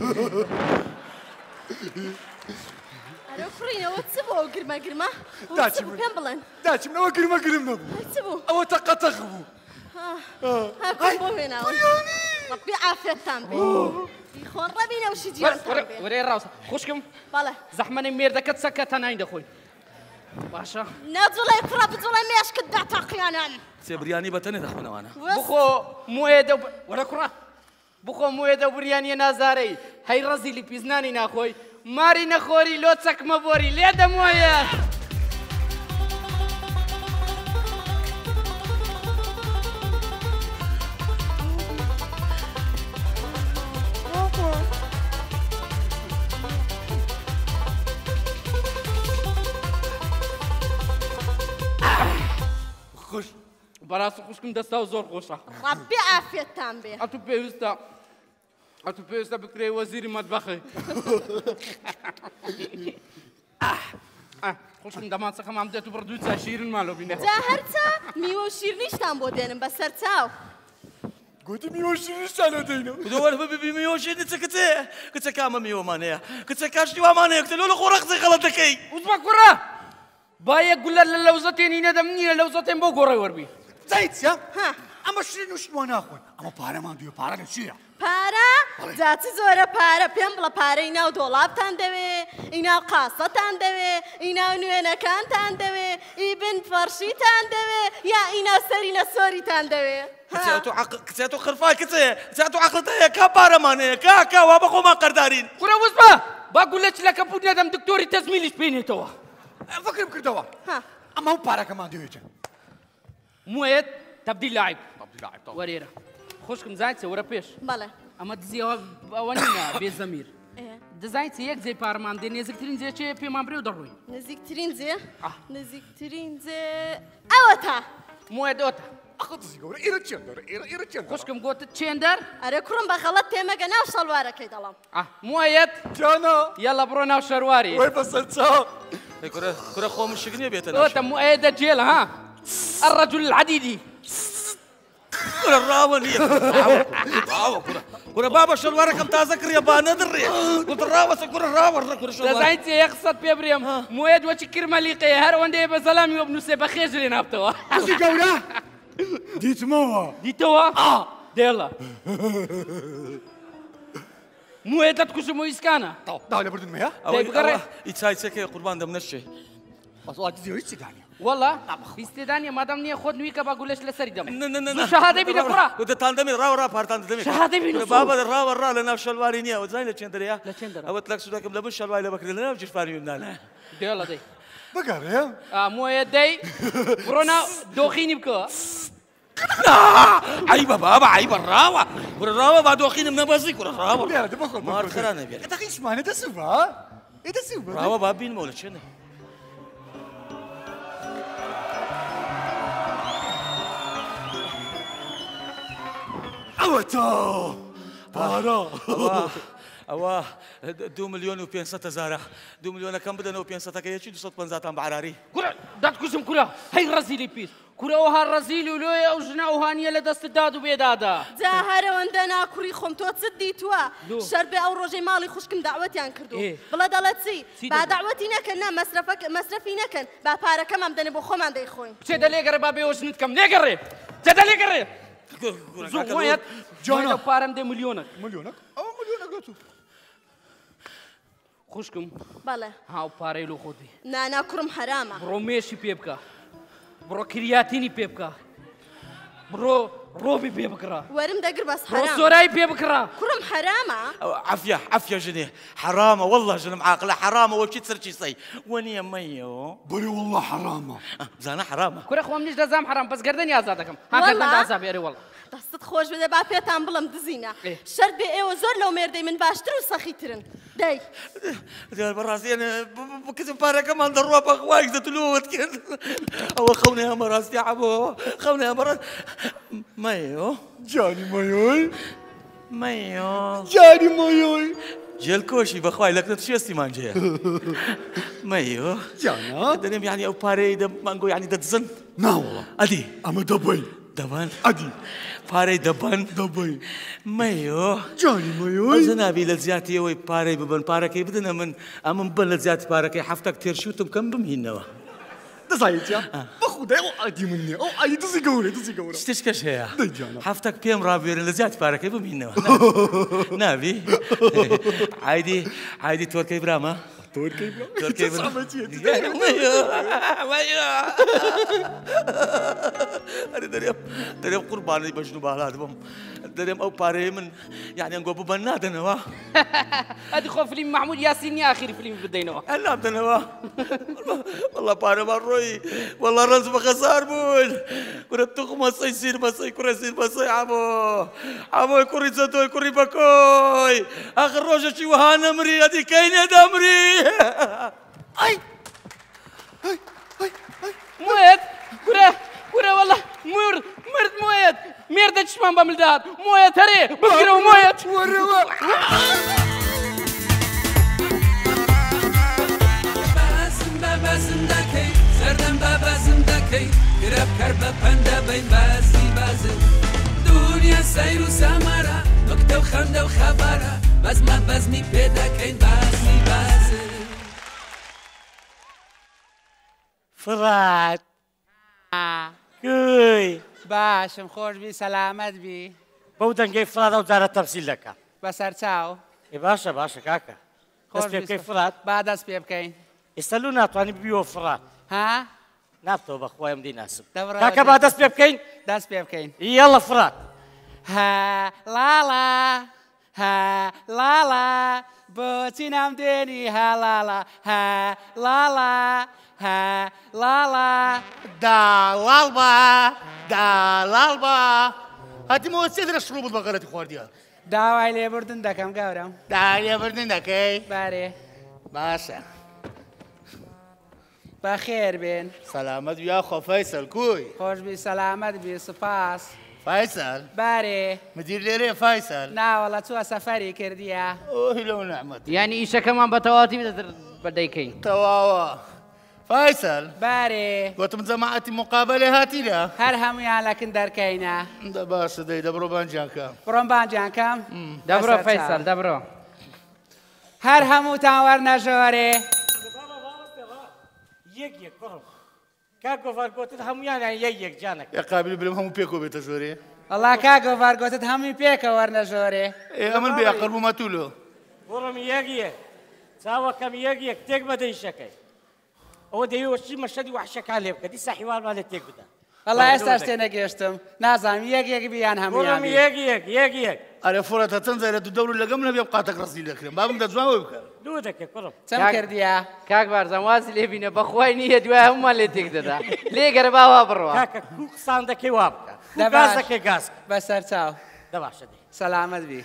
فرينا واتسبوا قرما واتسبوا كم بلن داتي من أول قرما نبو واتسبوا أو تقطغبو هاكم هنا ربي عافية تامبي يخون ربينا وش يجي وري الراس خوشكم بله زحمة مير دكت سكت أنا عند أخوي باشا نازولا يقرا بزولا ماش كدع تقيانا سيبرياني بتني دخلنا وانا بخو مويد ولا كرة بخو مويد وبرياني نازاري هاي رزي اللي بيزناني ناخوي ماري نخوري لوتسك مبوري ليدا مويا خوش براسو خوشكم دستا وزور خوشة ربي عافية تامبي أتو بيوستا بكري وزيري مطبخي خوشكم دمان سخم عم ديتو بردوتسا شيرين مالو بينا زاهرتا ميو شيرنيش تام بودينم بس سرتاو قلت ميوشي سنة دينا بدور ببي ميوشي كنت كاما ميو مانيا كنت كاشتي ومانيا كنت لولو خورق زي غلطكي وزبا كرة بايا قول للوزتين هنا دمني للوزتين بو كرة وربي زيت يا ها أما شيرين وش ما ناخذ أما بارا ما نديو بارا نشيا بارا جاچی زۆرە پارە پێم بڵە پارەی ناو دۆڵابتان دەوێ ئیناو قاسەتان دەوێ ئیناو نوێنەکانتان دەوێ ئیبن فەرشیتان دەوێ یا ئیناو سەرینە سۆریتان دەوێ کچێت و خرفای کچێت و عقلت هەیە کا پارەمان هەیە کا وا بە خۆمان قەردارین کورە وزبە با گولە چلەکە پوت نەدەم دکتۆری تەزمیلیش بینێتەوە فکرم کردەوە ئەمە و پارەکەمان دەوێتن موێت تەبدیل لاعب وەرێرە خۆشکم زانیت وەرە پێش بەڵێ ئەمە دزیەوە ئەوە نینە بێزەمیر دەزانیت یەک جێ پارەمان دێ نێزیکترین جێ چێ پێمان برێ و دەڕۆین نزیکترین جێ نزیکترین جێ ئەوە تا موێت ئۆتە خوشکم گوتت چێندەر ئەرێ کوڕم بە خەڵەت تێمەگە ناو شەڵوارەکەی دەڵام موەیەت یەڵە بڕۆ ناو شەرواری وای بەسەر چاو کورە خۆم شکنێ بێتە ئۆتە موەیە دەجێڵە ها الرجل العديدي كرة راوة ليه راوة كرة بابا شلواركم تازة كريا بانا دري قلت راوة كرة راوة كرة شلوار زايد يقصد بيبريم مويد وش كرمة ليقي هر وندي بسلامي وابن سيبا خيجري نابتوا دي قولة ديتوا ديلا مويد لا تكوش مويس كانا دولة بردن مياه يتسايد يا قربان دم نشي أصلا تزيوي تسيداني والله استداني ما دام ني خود نويكا باقولش لسري دم شهادة بينا قرا وده تاندمي راو بارتان دمي شهادة بينا بابا راو لنا شلواري نيا وزاين لتشندريا لتشندرا اوت لك سوداكم لبن شلواري لبكري لنا وجفاري مننا ديلا دي بقى مو يدي برونا دوخيني بكو عيبة بابا عيبة الراوة والراوة بعد دوخيني من بازيك والراوة لا تبخل ما خلانا بيا انت ايش معنى تسوى ايه تسوى راوة بابين مولا شنو اوتا بارا أوه 2 مليون و500 هزار 2 مليون كم بدنا و500 كيشي 250 تام بعراري كرة دات كوسم كرة هاي رزيلي بيس كرة وها الرزيلي ولويا أوجنا وهانية لدست الداد وبيدادا جاهر وندنا كوري خمتو تصدي توا شربي أو روجي مالي خوشكم دعوتي عن كردو بلا دلتسي بعد دعوتي نكن مصرفي نكن بعد بارا كمان بدنا بخوم عندي خوين تدا ليقري بابي وجنتكم ليقري تدا ليقري زوجيت جانا بارم دي مليونك أو مليونك خوشكم بله هاو باري لو خودي نانا كرم حرامه برو ميشي بيبكا برو كرياتيني بيبكا برو روبي بيبكرا ورم دقر بس حرام برو سوراي بيبكرا كرم حرامه عافية جنيه حرامة والله جنم عاقلة حرامة وشي تسرشي صي وني ميو بري والله حرامة زانا حرامة كوري خوام نيش دزام حرام بس قردني أزادكم ها قردن دازاب ياري والله دەستت خۆش بێ با پێتان بڵم دزینە شەر بێ ئێوە زۆر لەو مێردەی من باشتر و سەخیترن دەی بەڕاستیان بکەم پارەکەمان دەڕوا بەخوایك دەتلووت کرد ئەوە خەونێ ئەمە ڕاستی عەبۆ خەونێ ئەمە ڕاست مەیۆ جانی مەیۆی مەیۆ جانی مەیۆی جێلکۆشی بەخوای لەکنت شێستیمان جەیە مەیۆ جانا دەنێم یعنی ئەو پارەی دەمانگۆ یعنی دەدزن ناوەڵە ئەدی ئەمە دەبەی دەبان ئەدی پارەی دەبان دەبەی مەیۆ جانی مەیۆی زەنابی لە زیاتی ئەوەی پارەی ببن پارەکەی بدنە من ئەمن بن لە زیاتی پارەکەی هەفتەک تێرشوتم کەم بمهینەوە دەزایەتیا بەخودای ئەو ئادی من نییە ئەو ئای دزی گەورە دزی گەورە شتێکش هەیە دەیجانە هەفتەک پێم ڕابێرن لە زیاتی پارەکەی بمهینەوە نابی عایدی تۆرکەی برامە تۆرکەی دەرێم قوربانی بەژن و باڵات بم دەرێم ئەو پارەی من یعنی ئەنگۆ ببەن نادەنەوە هادي خو فيلم محمود ياسين يا اخي فيلم بدينوه هلا بدنوا والله بارا مروي والله رز بخسار بول كرة تخمة يصير بس كرة يصير بس عمو كرة زتوي كرة بكوي آخر روجة شي وهانا مري هذه كاينة دمري أي مويت كرة والله مرد مويت ميردة شمان بملداد مويت هري بكرة مويت بازندەکەی سەردەم بە بازندەکەی گرەب کەر بە پەندە بەین بازی دنیا سەیر و سەمەرە نوکتە و خەندە و خەبەرە بەزمە بەزمی پێ دەکەین بازی فرات گوی باشم خۆش بی سەلامەت بی بەو دەنگەی فرادە و جارە تەفسیل دەکە بەسەر چاو باشە باشە کاکە دەست پێ بکەی فرات با دەست پێ بکەین ئێستا لو ناتوانانی ببیەوە فرات ها نابتەوە بەخوایم دی ناسم دەبڕە کاکە با دەست پێ بکەین دەست پێ بکەین یەڵە فرات ها لالا ها لالا بۆچی نام دێنی ها لالا ها لالا ها لالا داڵاڵ بە داڵاڵ بە هاتیمەوە سێ درە شڕوو بوو بە غەڵەتی خواردیە داوای لێبوردن دەکەم گەورم داوێبردن دەکەی بارێ باشە بەخێر بێن سەلامەت یا خۆ فەیسەل کوی خۆشبی سەلامەت بی سوپاس فایسەل بارێ مدیر لێرێ فایسەل ناوەڵە چووە سەفەری کردیە ئۆهی لەو نەحمەت یعنی ئیشەکەمان بە تەواتی بەدەیکەین تەواوە فایسەل بارێ گوتم جەماعەتی مقابلێ هاتیرە هەر هەمویان لەکن دەرکەینە دە باشە دەی دەبڕۆ بانجیانکە بڕۆم بانجیانکەم دەبڕۆ فەیسەل دەبڕۆ هەر هەمووتان وەرنەژۆرێ یەک یەک بڕم کاک گۆڤار گوتت هەمویانیان یەک جانەکە یا قابل برم هەموو پێکۆ بێتە زۆرێ وەڵا کاگۆڤار گوتت هەمووی پێکە وەرنەژۆرێ ئەمن بێ عەقڵ بوومە توولۆ بڕم یەک یەک چاوەکەم یەک یەک تێک بەدەی شەکەی ئەوە دەیەوەچی مەشەدی وحشەکان لێ بکە دیسا حیوانمان لێ تێک بدە وەڵا ئێستاش تێ نەگەشتم نازانم یەک یەک بیان هەموویان بڕم یەک یەک یەک یەک ئەرە فڕەتە چەند زارە دوو دەور لەگەم نەبێ قاتەک ڕستی دەکرێن بابم دەجوانەوە بکە دوو دەکەی بڕم چەند کردیە کاک بارزان وازی لێ بینە بەخوای نییە دوای هەمومان لێ تێک دەدا لێگەرە باوا بڕەوە کاکە کوو قسان دەکەی وا بکە گاز دەکەی گاز بەسەر چاو دەباشە دێ سەلامەت بی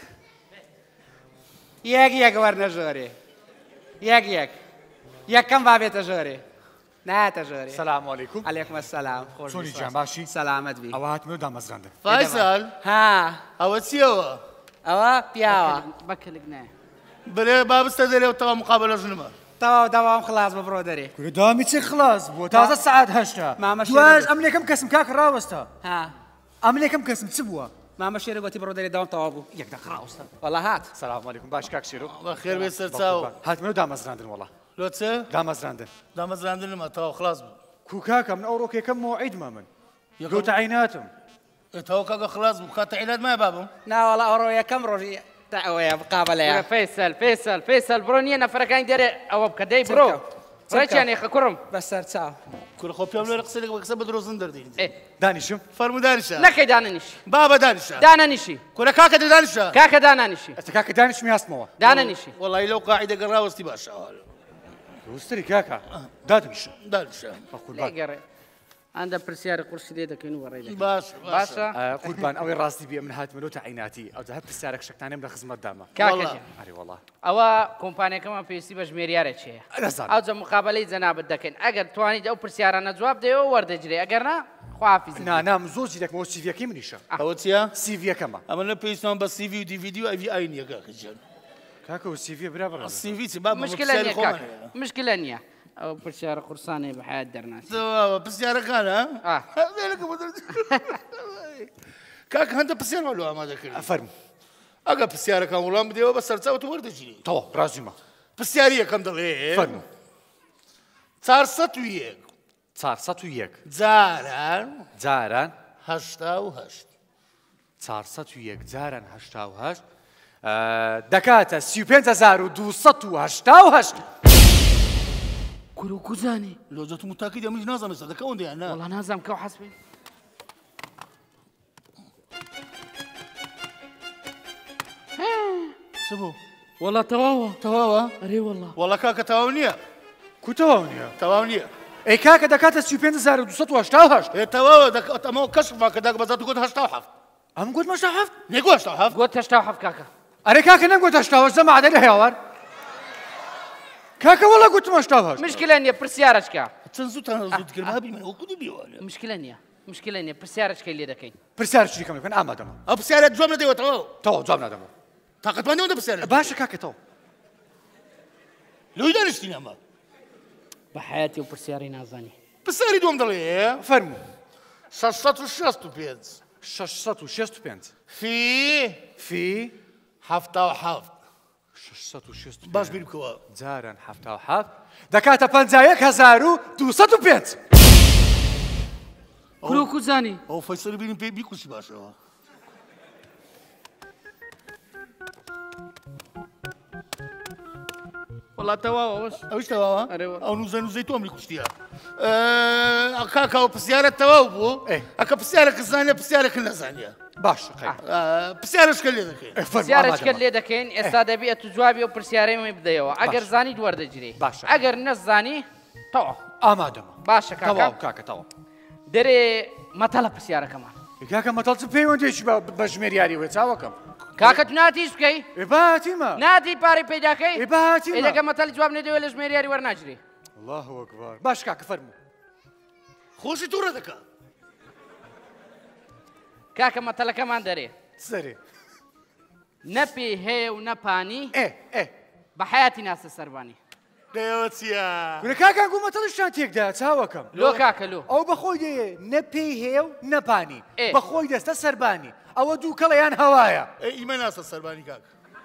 یەک یەک وەرنەژۆرێ یەک یەک یەکەم با بێتە ژۆرێ نایەتە ژۆرێ سەلام عەلەیکوم عەلەیکوم ئەسسەلام چۆنی گیان باشی سەلامەت بی ئەوە هاتمەوە دامەزراندن فایسەل ها ئەوە چیەوە ئەوە پیاوە بەکەلک نایە برێ بابستە دەرێ تەوا مقابلە ژنمە تەواو دەوام خلاص ببڕۆ دەرێ کورە داوامی چی خلاص بووە تازە سەعات هەشتا مامە دوای ئەم لێکم کەسم کاکە ڕاوەستە ها ئەم لێکم کەسم چ بووە مامە شێرە گوتی بڕۆ دەرێ داوام تەواو بوو یەک دەق ڕاوەستە وەڵا هات سەلام عەلەیکوم باش کاک شێرۆ بەخێر بێ سەر چاو هاتمەوە دامەزراندن وەڵا لۆ چێ دامەزراندن دامەزراندنمە تەوا خلاص بوو کوو کاکەم من ئەو ڕۆکێکەم مۆعیدمە من گەوتە عیناتم تەوا کاکە خلاص بوو کاتە عیلات مایە بابم ناوەڵا ئەوڕۆ یەکەم ڕۆژی ئەوەیە بقابلەیە فەیسەل فەیسەل فەیسەل بڕۆ نییە نەفەرەکانی دەرێ ئەوە بکە دەی بڕۆ ڕێکیان ێخە کوڕم بەسەر چاو کورە خۆ پێم لێرە قسە لەگە قسە بە درۆزن دەردین دانیشم فەرموو دانیشە نەکەی دانەنیشی بابە دانیشە دانەنیشی کورە کاکە دانیشە کاکە دانانیشی ئەستا کاکە دانیشمی هەستمەوە دانەنیشی وەڵی لەو قاعدە گەڕاوەستی باشە وستری کاکە دادنیشە دانیشە لێگەڕێ ئەندە پرسیارە قورسی لێ دەکەین و وەڕێ باشە باشە قوربان ئەوەی ڕاستی بێ من هاتمەوە تا عیناتی ئەو هەر پرسیارێک شەکتانێم لە خزمەت داما کاکە ئەرێ وەڵا ئەوە کۆمپانیەکەمان پێویستی بە ژمێریارە چێە ئەو جە مقابلەی جەنابەت دەکەین ئەگەر توانیت ئەو پرسیارانە جواب دەیەوە وەردەگرێ ئەگەر نا خوافیز نام زۆر جیرێکمەوە سیڤەکەی منیشە ئەوە چییە؟ سیڤەکەمە ئەمە لە پێویستمان بە سیڤی و دیڤیدی و ئەڤی ئاینیە کاکەجیان کاکە و سیڤە برا بڕە سیڤی چی بابە مشکلە نییە کاکە مشکلە نییە ئەو پرسیارە قورسانەی بە حیات دەرناسی پرسیارەکانە کاکە هەندە پرسیار وەلو ئامادەکرد فەرموو ئەگە پرسیارەکان وەڵام بدەوە بە سەرچاوت وەردەگیری تەواو ڕازیمە پرسیاری یەکەم دەڵێ فەرموو 401 401 جاران جاران 88 401 جاران 88 دەکاتە 35288 کورو کوزانی لۆزەت متاکی دەمیش نازانم ئێستا دەکەون دیان نا وەڵا نازانم کەو حەسبێ چ بوو وەڵا تەواوە تەواوە ئەرێ وەڵا وەڵا کاکە تەواو نییە کوتەواو نییە تەواو نییە ئەی کاکە دەکاتە 35288 تەواوە ئەمەوە کەشفمان کە داک بەزات گوت 87 ئەم گوت مەشتا هەفت نێگو 87 گوت 87 کاکە ئەرێ کاکە نەگوت 88 زەمە عادە لە هێوار کاکە وەڵا گوتم 88 مشکلە نییە پرسیارەچکە چەند زووتان زووت کرد هەبی من وەکو دوو بیوانە مشکلە نییە مشکلە نییە پرسیارەچکەی لێ دەکەین پرسیار چی کەم دەکەن ئامادەمە ئەو پرسیارە جواب نەدەیەوەتەوە تەواو جواب نادەمەوە تاقەتمان نەوەندە پرسیارە باشە کاکە تەواو لۆی دانیشتین ئەمە بە حیاتی و پرسیاری نازانی پرسیاری دووەم دەڵێ فەرموو 665 665 فی 77 665 باش بیر بکەوە جاران 77 دەکاتە 51205 کورو کوزانی ئەو فەیسەری بینیم پێی بیکوسی باشەوە وڵات تەواوەش ئەوش تەواوە ئەرێ ئەو نوزە نوزەی تۆم کوشتیە کاکاوە پرسیارەت تەواو بوو ئەکە پرسیارێک زانیە پرسیارێک نەزانیە باش پرسیارشکە لێ دەکەین پرسیارشکە لێ دەکەین ئێستا دەبێت تو جوابی و پرسیارەی بدەیەوە ئەگەر زانی وەردەگیری ئەگەر نەزانی تەواو ئامادەمە باشە کاکە تەواو دەرێ مەتەڵە پرسیارەکەمان کاکە مەتەڵ چ پەیوەندێکی بە ژمێریاری وێ چاوەکەم کاکەت ناتیش بکەی باتیمە ناتی پارەی پەیداکەی باتیمە ئێدەکە مەتەڵی جواب نەدەوێت لە ژمێریاری وەرناگیری الله ئەکبەر باش کاکە فەرموو خۆشی تووڕە دەکا کاکە مەتەڵەکەمان دەرێ سەرێ نەپی هەیە و نەپانی بە حیاتی ناسە سەربانی دەیەوە چییە؟ گورە کاکان گوو مەتەڵشتان تێکدا چاوەکەم لۆ کاکە لۆ ئەو بەخۆی دەیە نەپێی هەیە و نەپانی بەخۆی دەستە سەربانی ئەوە دوو کەڵەیان هەوایە ئیمە ناسە سەربانی کاک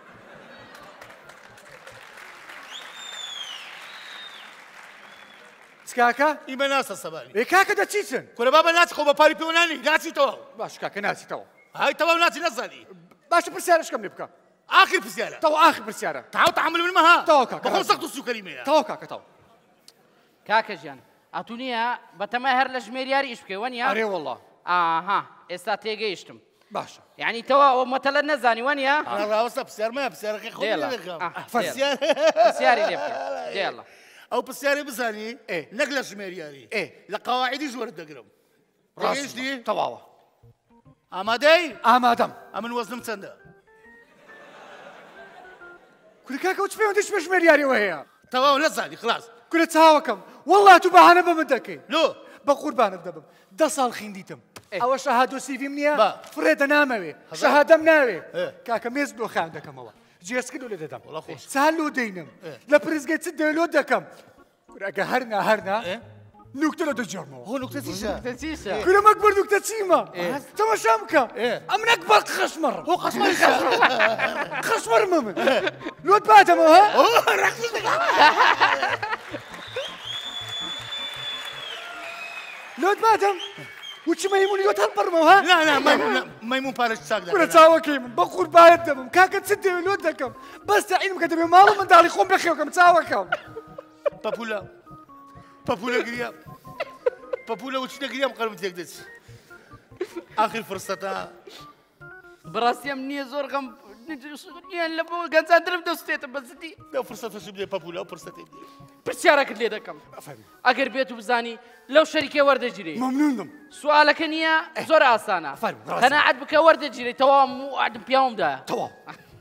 کاکە ئیمە ناسە سەربانی کاکە دەچیتن کورە بابە ناچ خۆ بە پاری پێوەنانی ناچیتەوە باش کاکە ناچیتەوە های تەواو ناچی نەزانی باشە پرسیارشکەم لێ بکە آخر پرسیارە تەواو آخر پرسیارە تاو تەحمل من مەها تەواو کاکە بەخۆ سەخت و سوکەریمەیە تەواو کاکە تەواو کاکە ژیان ئەتونیە بەتەمای هەر لە ژمێریاری ئیش بکەی وەنیە ئەرێ وەڵڵا ئاها ئێستا تێگەیشتم باشە یعنی تەوا ئەو مەتەلە نەزانی وەنیە ڕاوەستە پرسیارمەیە پرسیارەکەی خۆ پرسیاری لێ بکە دێڵە ئەو پرسیاری بزانی نەک لە ژمێریاری لە قەواعیدی ژوەرت دەگرم ڕاستی تەواوە ئامادەی ئامادەم ئەمن وەزنم چەندە کورە کاکە چ پێوەندیش بە ژمێریاریەوە هەیە تەواو نەزانی خلاص کورە چاوەکەم وەڵڵا تو بەهانە بە من دەکەی لۆ بە قوربانت دەبم 10 ساڵ خوێندیتم ئەوە شەهادۆ سیڤیم نییە فرێدە نامەوێ شەهادەم ناوێ کاکە مێز بۆ خان دەکەمەوە جێسکردو لێ دەدەم چال لۆ دەینم لە پرزگای چ دەلۆ دەکەم کورەکە هەرنا نوکتە لە دەجێڕمەوە هۆ نوکتە چیشە کورە مەکبەر نوکتە چیمە تەماشا بکە ئەم نەکبەر خەشمەڕم هۆ قەسمەری خەشمەرمە من لۆت باتەمەوە لۆت باتەم وچ مەیمونی لۆت هەڵپەڕمەوە مەیمون پارەش چاک کورە چاوەکەی من بە قوربانت دەبم کاکە چ دەوێت لۆت دەکەم بەس تەعینم کە دەبێ ماڵ منداڵی خۆم بەخێوکەم چاوەکەم پەپولە گریا پەپولە وچنە گریام قەرم تێک دەچی آخر فرسەتە بڕاستیم نییە زۆر غەم نیان لە بۆ گەنجاندرم دەستێتە بەزدی لەو فرسەتەشی بدێ پەپولە ئەو فرسەتی بدێ پرسیارەکەت لێ دەکەم ئەگەر بێت و بزانی لەو شەریکێ وەردەگیری مەمنونم سوالەکە نییە زۆر ئاسانە قەناعەت بکە وەردەگیری تەواو عادم پیاومدایە تەواو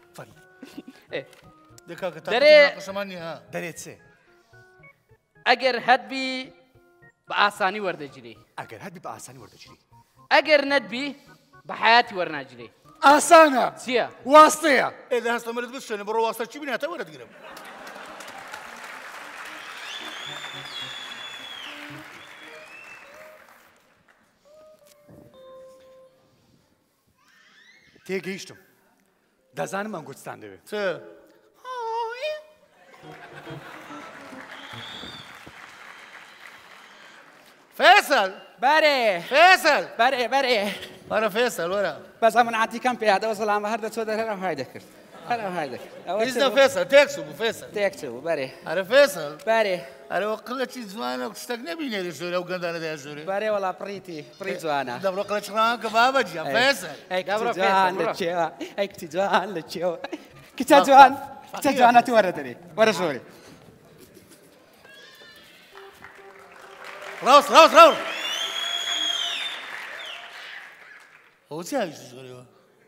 دەرێت چێ ئەگەر هەتبی بە ئاسانی وەردەگیری ئەگەر هەتبی بە ئاسانی وەردەگیری ئەگەر نەتبی بە حیاتی وەرناگیری ئاسانە چییە واستەیە ئێدە هەستەمەرت بشێنە بڕۆ واستە چی بیناتە وەرەگرم تێگەیشتم دەزانم ئەنگوستان دەوێت چ فێسەل بەرێ فێسەل بەرێ وەرە فێسەل وەرە بەس من عاتیکەم پێیادەوە سەلامە هەر دەچۆ دەر هەرم های دەکرد هەرم های دەکرد هیچ فێسەل تێکسو بوو فێسەل تێکچ بوو بەرێ ئەرە فێسەل بەرێ ئەرەوە قڵەتی جوانە شتێک نەبینێری ژۆرە و گەندانەدای ژۆرێ بەرێ وەڵا پڕی جوانە دەبڕۆ قڵەچڕان کە بابەجیان فێسەل جوان لە چێوە ئەی کتی جوان لە چێوە کچە جوان کچە جوانەتی وەرە دەرێ وەرە ژۆرێ ڕاست ئەو چی هاویشت ژۆرەوە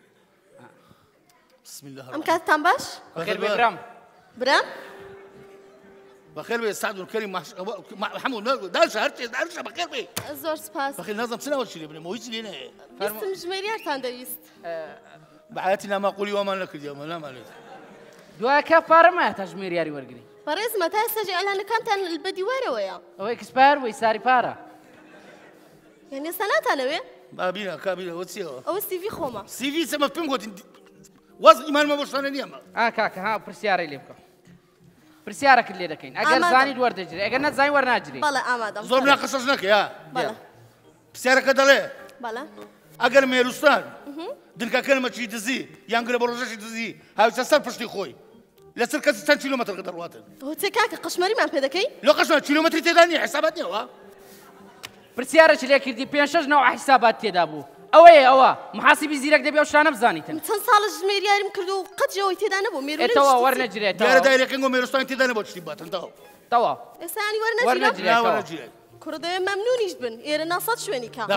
بسم الله ئەم کاتتان باش بەخێر بێ برام برام بەخێر بێ سعد کەریم محەموود داشە هەرچێ داشە بەخێر بێ زۆر سپاس بەخێر نازم چ ناوەچی لێ بنێم هیچ لێ نەیە ویستم ژمێریارتان دەویست بەعەتی ناماقولی وەمان نەکردیەوە نامانێت دوایکە پارەمایە تا ژمێریاری وەرگری بەڕێزمە تا ئێستاژێ ئەلانەکانتان بە دیوارەوەیە ئەوەی کسپار وەی ساری پارە یعنی ئێستا ناتانەوێ بابینە کابینەوە چیەوە ئەوە سیڤی خۆمە سیڤی چەمە پێم گوتین وەز ئیمانمە بۆ شتانە نییە ئەمە کاکە ها پرسیارەی لێ بکە پرسیارەکەت لێ دەکەین ئەگەر زانیت وەردەگیری ئەگەر نەزانی وەرناگیری بەڵێ ئامادەم زۆر مناقەشەش نەکەی ها بەڵێ پرسیارەکە دەڵێ بەڵێ ئەگەر مێروستان دنکەکەنمەچی دزی یان گرە بە ڕۆژەشی دزی هاوچە سەر پشتی خۆی لەسەر کەس چەند کیلۆمەتر دەڕواتن هۆچێ کاکە قەشمەریمان پێ دەکەی لۆ قەشمەر کیلۆمەتری تێدا نییە حسابات نییەوە پرسیارەی لێ کردی 5-6 نەوە حیسابات تێدا بوو ئەوەیە ئەوە محاسبی زیرەک دەبێ و شتانە بزانیتن چەند ساڵە ژمێریاریم کرد و قەت جەوەی تێدا نەبوو مێرۆتەوە وەرنەگیرێت دیارە دایرەکەنگۆ مێرۆستان تێدا نەبوو چی باتن تەواو ئێستانی وەرنەگیرێت کوڕ دەوێ مەمنونیش بن ئێرە ناسەد شوێنی کە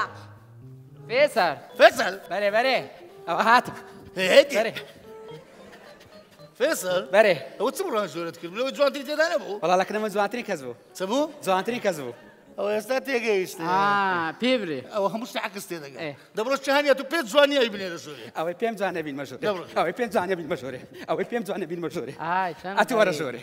فێسەر بەرێ ئەوە هاتم فێسەر بەرێ ئەوە چ ڕۆژ زۆرت کرد لەوە جوانتری تێدا نەبوو وەڵا لەکنەمە جوانترین کەس بوو چ بوو جوانترین کەس بوو ئەوە ئێستا تێگەیشت پێ برێ ئەوە هەموو شتە عەکس تێدەگا دەبڕۆ چهانیە تو پێت جوانیایی بنێرە ژۆرێ ئەوەی پێم جوانە بین مەژۆرێ ئەوەی پێم جوانە بین مەژۆرێ ئەوەی پێم جوانە بین مەژۆرێ ئەتی وەرە ژۆرێ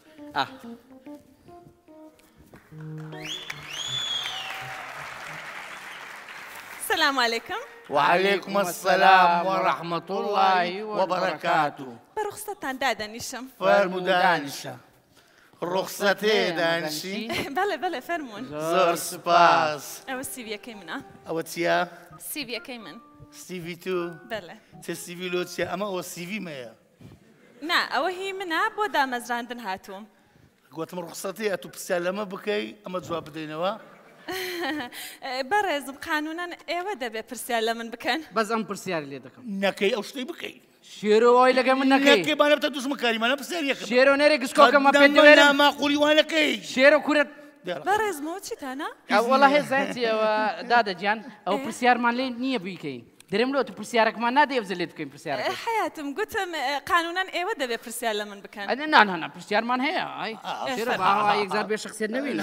السلام عليكم. وعليكم السلام ورحمة الله وبركاته. برخصتان دادنيشم. فرمو دانشا. رخصتي دانشي. بله فرمون. زور سپاس. او السيفيا كيمنا. او تيا؟ سيفيا كيمن. سيفي تو؟ بله. تسيفي لو تيا اما او سيفي مايا. نا او هي منا بودا مزراندن هاتوم. قلت من رخصتي اتو بسالمه بكي اما جواب بدينوا. بەڕێزم قانونان ئێوە دەبێ پرسیار لە من بکەن بەس ئەم پرسیاری لێ دەکەم نەکەی ئەو شتەی بکەی شێرەوەی لەگە من نەکەی بانە بتە دوژمەکاریمانە پرسیاریەکەم شێرۆ نەرێ گشکۆکەمە پێ دەوێرە ماقولی وانەکەی شێرە کورت بەڕێزمەوە چیتانە؟ وەڵا هێزایەتیەوە دادەجیان ئەو پرسیارمان لێ نییە بوویکەین دەرێم لۆ تو پرسیارەکەمان نادەیەوزە لێت بکەین پرسیارەکە حیاتم گوتم قانونان ئێوە دەبێ پرسیار لە من بکەن نانە پرسیارمان هەیە شێرە باوە یەکزار بێ شخصیت نەبین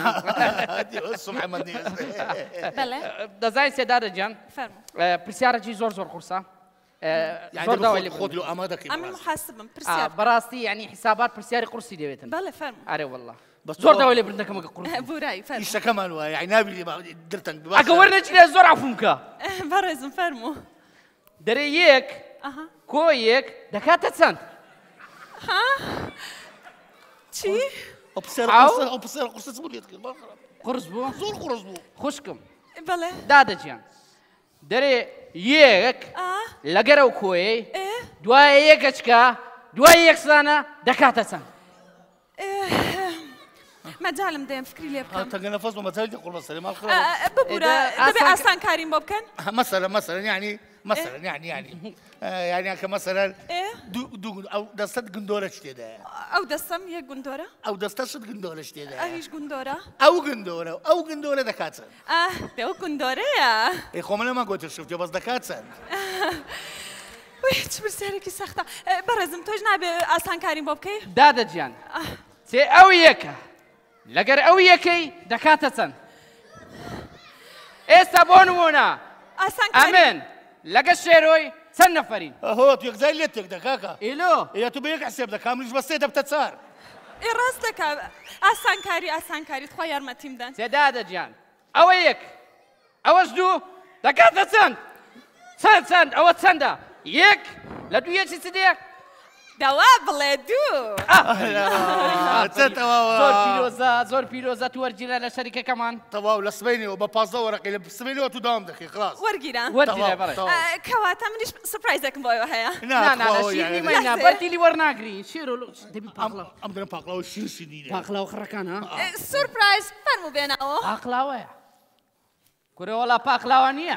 دەزای سێدادەجیان پرسیارەکی زۆر قورسە زۆر داوای لێ خۆت لۆ ئەمە دەکەین ئەمن محاسبم پرسیار بەڕاستی یعنی حسابات پرسیاری قورسی دەوێتن بەڵێ فەرمو ئارێ وەڵڵا زۆر داوای لێ بردنەکەمەکە قورس بورایی فەرمو ئیشەکەمان وایە یعنی نابی دڵتەنگ ئەگە وەرنەچێ زۆر عەفوم کە بەڕێزم فەرمو دەرێ یەک کۆ یەک دەکاتە چەند چی؟ ئەو پرسیارە قورسە چ بوو لێت کرد قورس بوو زۆر قورس بوو خوشکم بەڵێ دادەجیان دەرێ یەک لەگەرە و کۆیەی دوایە یەکەچکە دوای یەکسانە دەکاتە چەند مەجالم دەیەم فکری لێ بکەم تەنگە نەفەس بۆ مەجالی قوربە سەری ماڵ ببوورە دەبێ ئاسان کاریم بۆ بکەن مثلا يعني كمثلا او دستت گندۆرە تێدایە ئەو دەستەم یەک گوندۆرە ئەو دەستەشت گندۆرە تێدایە ئەویش گوندۆرە ئەو گندۆرە دەکات چەند ئەو گوندۆرەیە خۆ من نەما گوتر شفتێ بەس دەکات چەند چ پرسیارێکی سەختە بەڕێزم تۆش نابێ ئاسان کاریم بۆ بکەی دادەجیان چێ ئەو یەکە لەگەر ئەو یەکەی دەکاتە چەند ئێستا بۆ نمونە ئەمن لەگە شێرۆی چەند نەفەرین هۆ تو یەکجار لێت تێک دەکاکە ئێلۆ ئێ تو بە یەک حسێب دەکا منیش بە سێ دەبتە چار ڕاست دەکا ئاسانکاریت خوا یارمەتیم دەن چێ دادەجیان ئەوە یەک ئەوەش دوو دەکاتە چەند چەند ئەوە چەندە یەک لە دوو یەکی چ دێ دەوا بڵێ دوو زۆر پیرۆزە تو وەرگیرە لە شەریکەکەمان تەواو لە سبەینەوە بە 15 وەرەقی لە سبەینەوە تو داوام دەکەی خلاص وەرگیرە کەواتە منیش سرپرایزێکم بۆەوە هەیە ناشیرنیمەینە بەردیلی وەرناگری شێرۆ ئەم دەن پاقلاوە شیرشی پاقلاوە خڕەکان سورپرایز فەرموو بێنەوە پاقلاوەیە کورێ وەڵا پاقلاوە نییە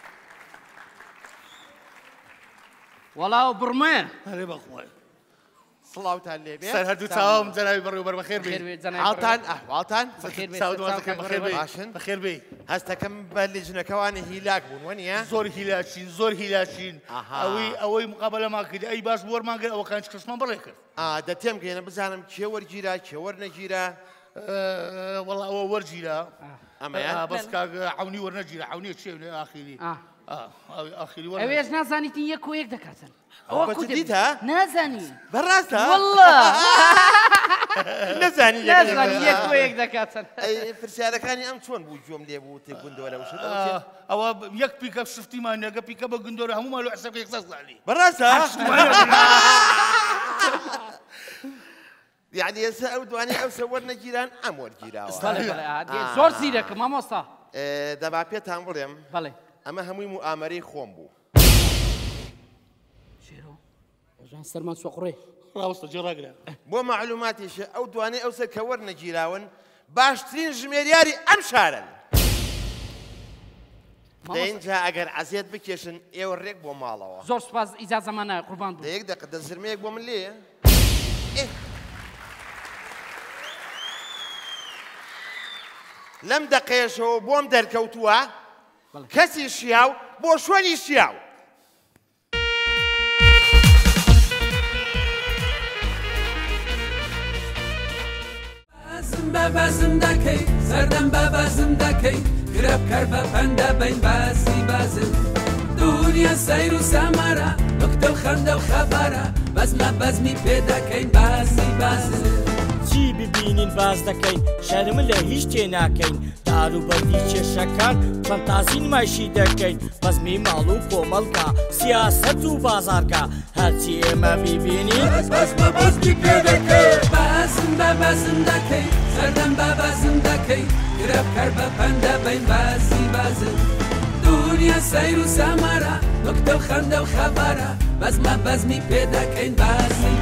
وەڵاو بڕمەیە هەرێ بەخۆی سڵاوتان لێبێ سەر هەردوو چاوم جەناوی بەڕێوبەر بەخێر بێ حاڵتان ئەحواڵتان بەخێر بێ هەستەکەم بە لیژنەکەوانی هیلاک بوون وەنیە زۆر هیلاچین ئەوەی مقابلەمان کرد ئەی باش وەرمان کرد ئەوەکان کەسمان بەڵێ کرد دەتێم گەێنە بزانم کێ وەرگیرا کێ وەرنەگیرە وەڵا ئەوە وەرگیرا ئەمەیە بەس کاگە عونی وەرنەگیرە عونیە چێونێ ئاخیری ئەوێش نازانیتی یەک و یەک دەکاتن دیتە نازانی بەڕاستە وەڵڵا نەزانی یەک و یەک دەکاتن پرسیارەکانی ئەم چۆن بوو جۆم لێ بوو تێ گوندۆرە وشت ئەوە یەک پیکە شفتیمان نەگە پیکە بە گندۆرە هەمومان لە حسەبکە یەکسەر زانی بەڕاستە یعنی ئێستا ئەو دوانی ئەو سە وەرنەگیران ئەم وەرگیراوە زۆر زیرەکە مامۆستا دەبا پێتان بڵێم بەڵێ ئەمە هەمووی موئامەرەی خۆم بوو شێرۆ ژان سەرمان سوقڕێ ڕاوستە جێڕاگرە بۆ معلوماتیشە ئەو دوانێ ئەو سەر کە وەرنەگیراون باشترین ژمێریاری ئەم شارن دەینجا ئەگەر عەزیەت بکێشن ئێوە ڕێک بۆ ماڵەوە زۆر سوپاس ئیجازەمانە قوربان بوو دەیەک دەقە دەزرمەیەک بۆ من لێیە لەم دەقەیەشەوە بۆم دەرکەوتووە کەسی شیاو بۆ شوێنی شیاو بەبەزم دەکەی سەردەم بەبەزم دەکەی گرە بکەر بە پەندە بین باسی بازم دنیا سەیر و سەمەرە نوکتە و خەندە و خەبەرە بەزمە بەزمی پێ دەکەین باسی بازم چی ببینین باز دەکەین شەرم لە هیچ تێ ناکەین داروبەردی کێشەکان فەنتازی نمایشی دەکەین بەزمی ماڵ و کۆمەڵگا سیاسەت و بازارگا هەرچی ئێمە بیبینین بەزمە بەزمی پێ دەکەی بەزم بەبەزم دەکەی سەردەم بەبەزم دەکەی گرە بکەر بە پەندە بین باسی بازم دنیا سەیر و سەمەرە نوکتە و خەندە و خەبەرە بەزمە بەزمی پێ دەکەین باسی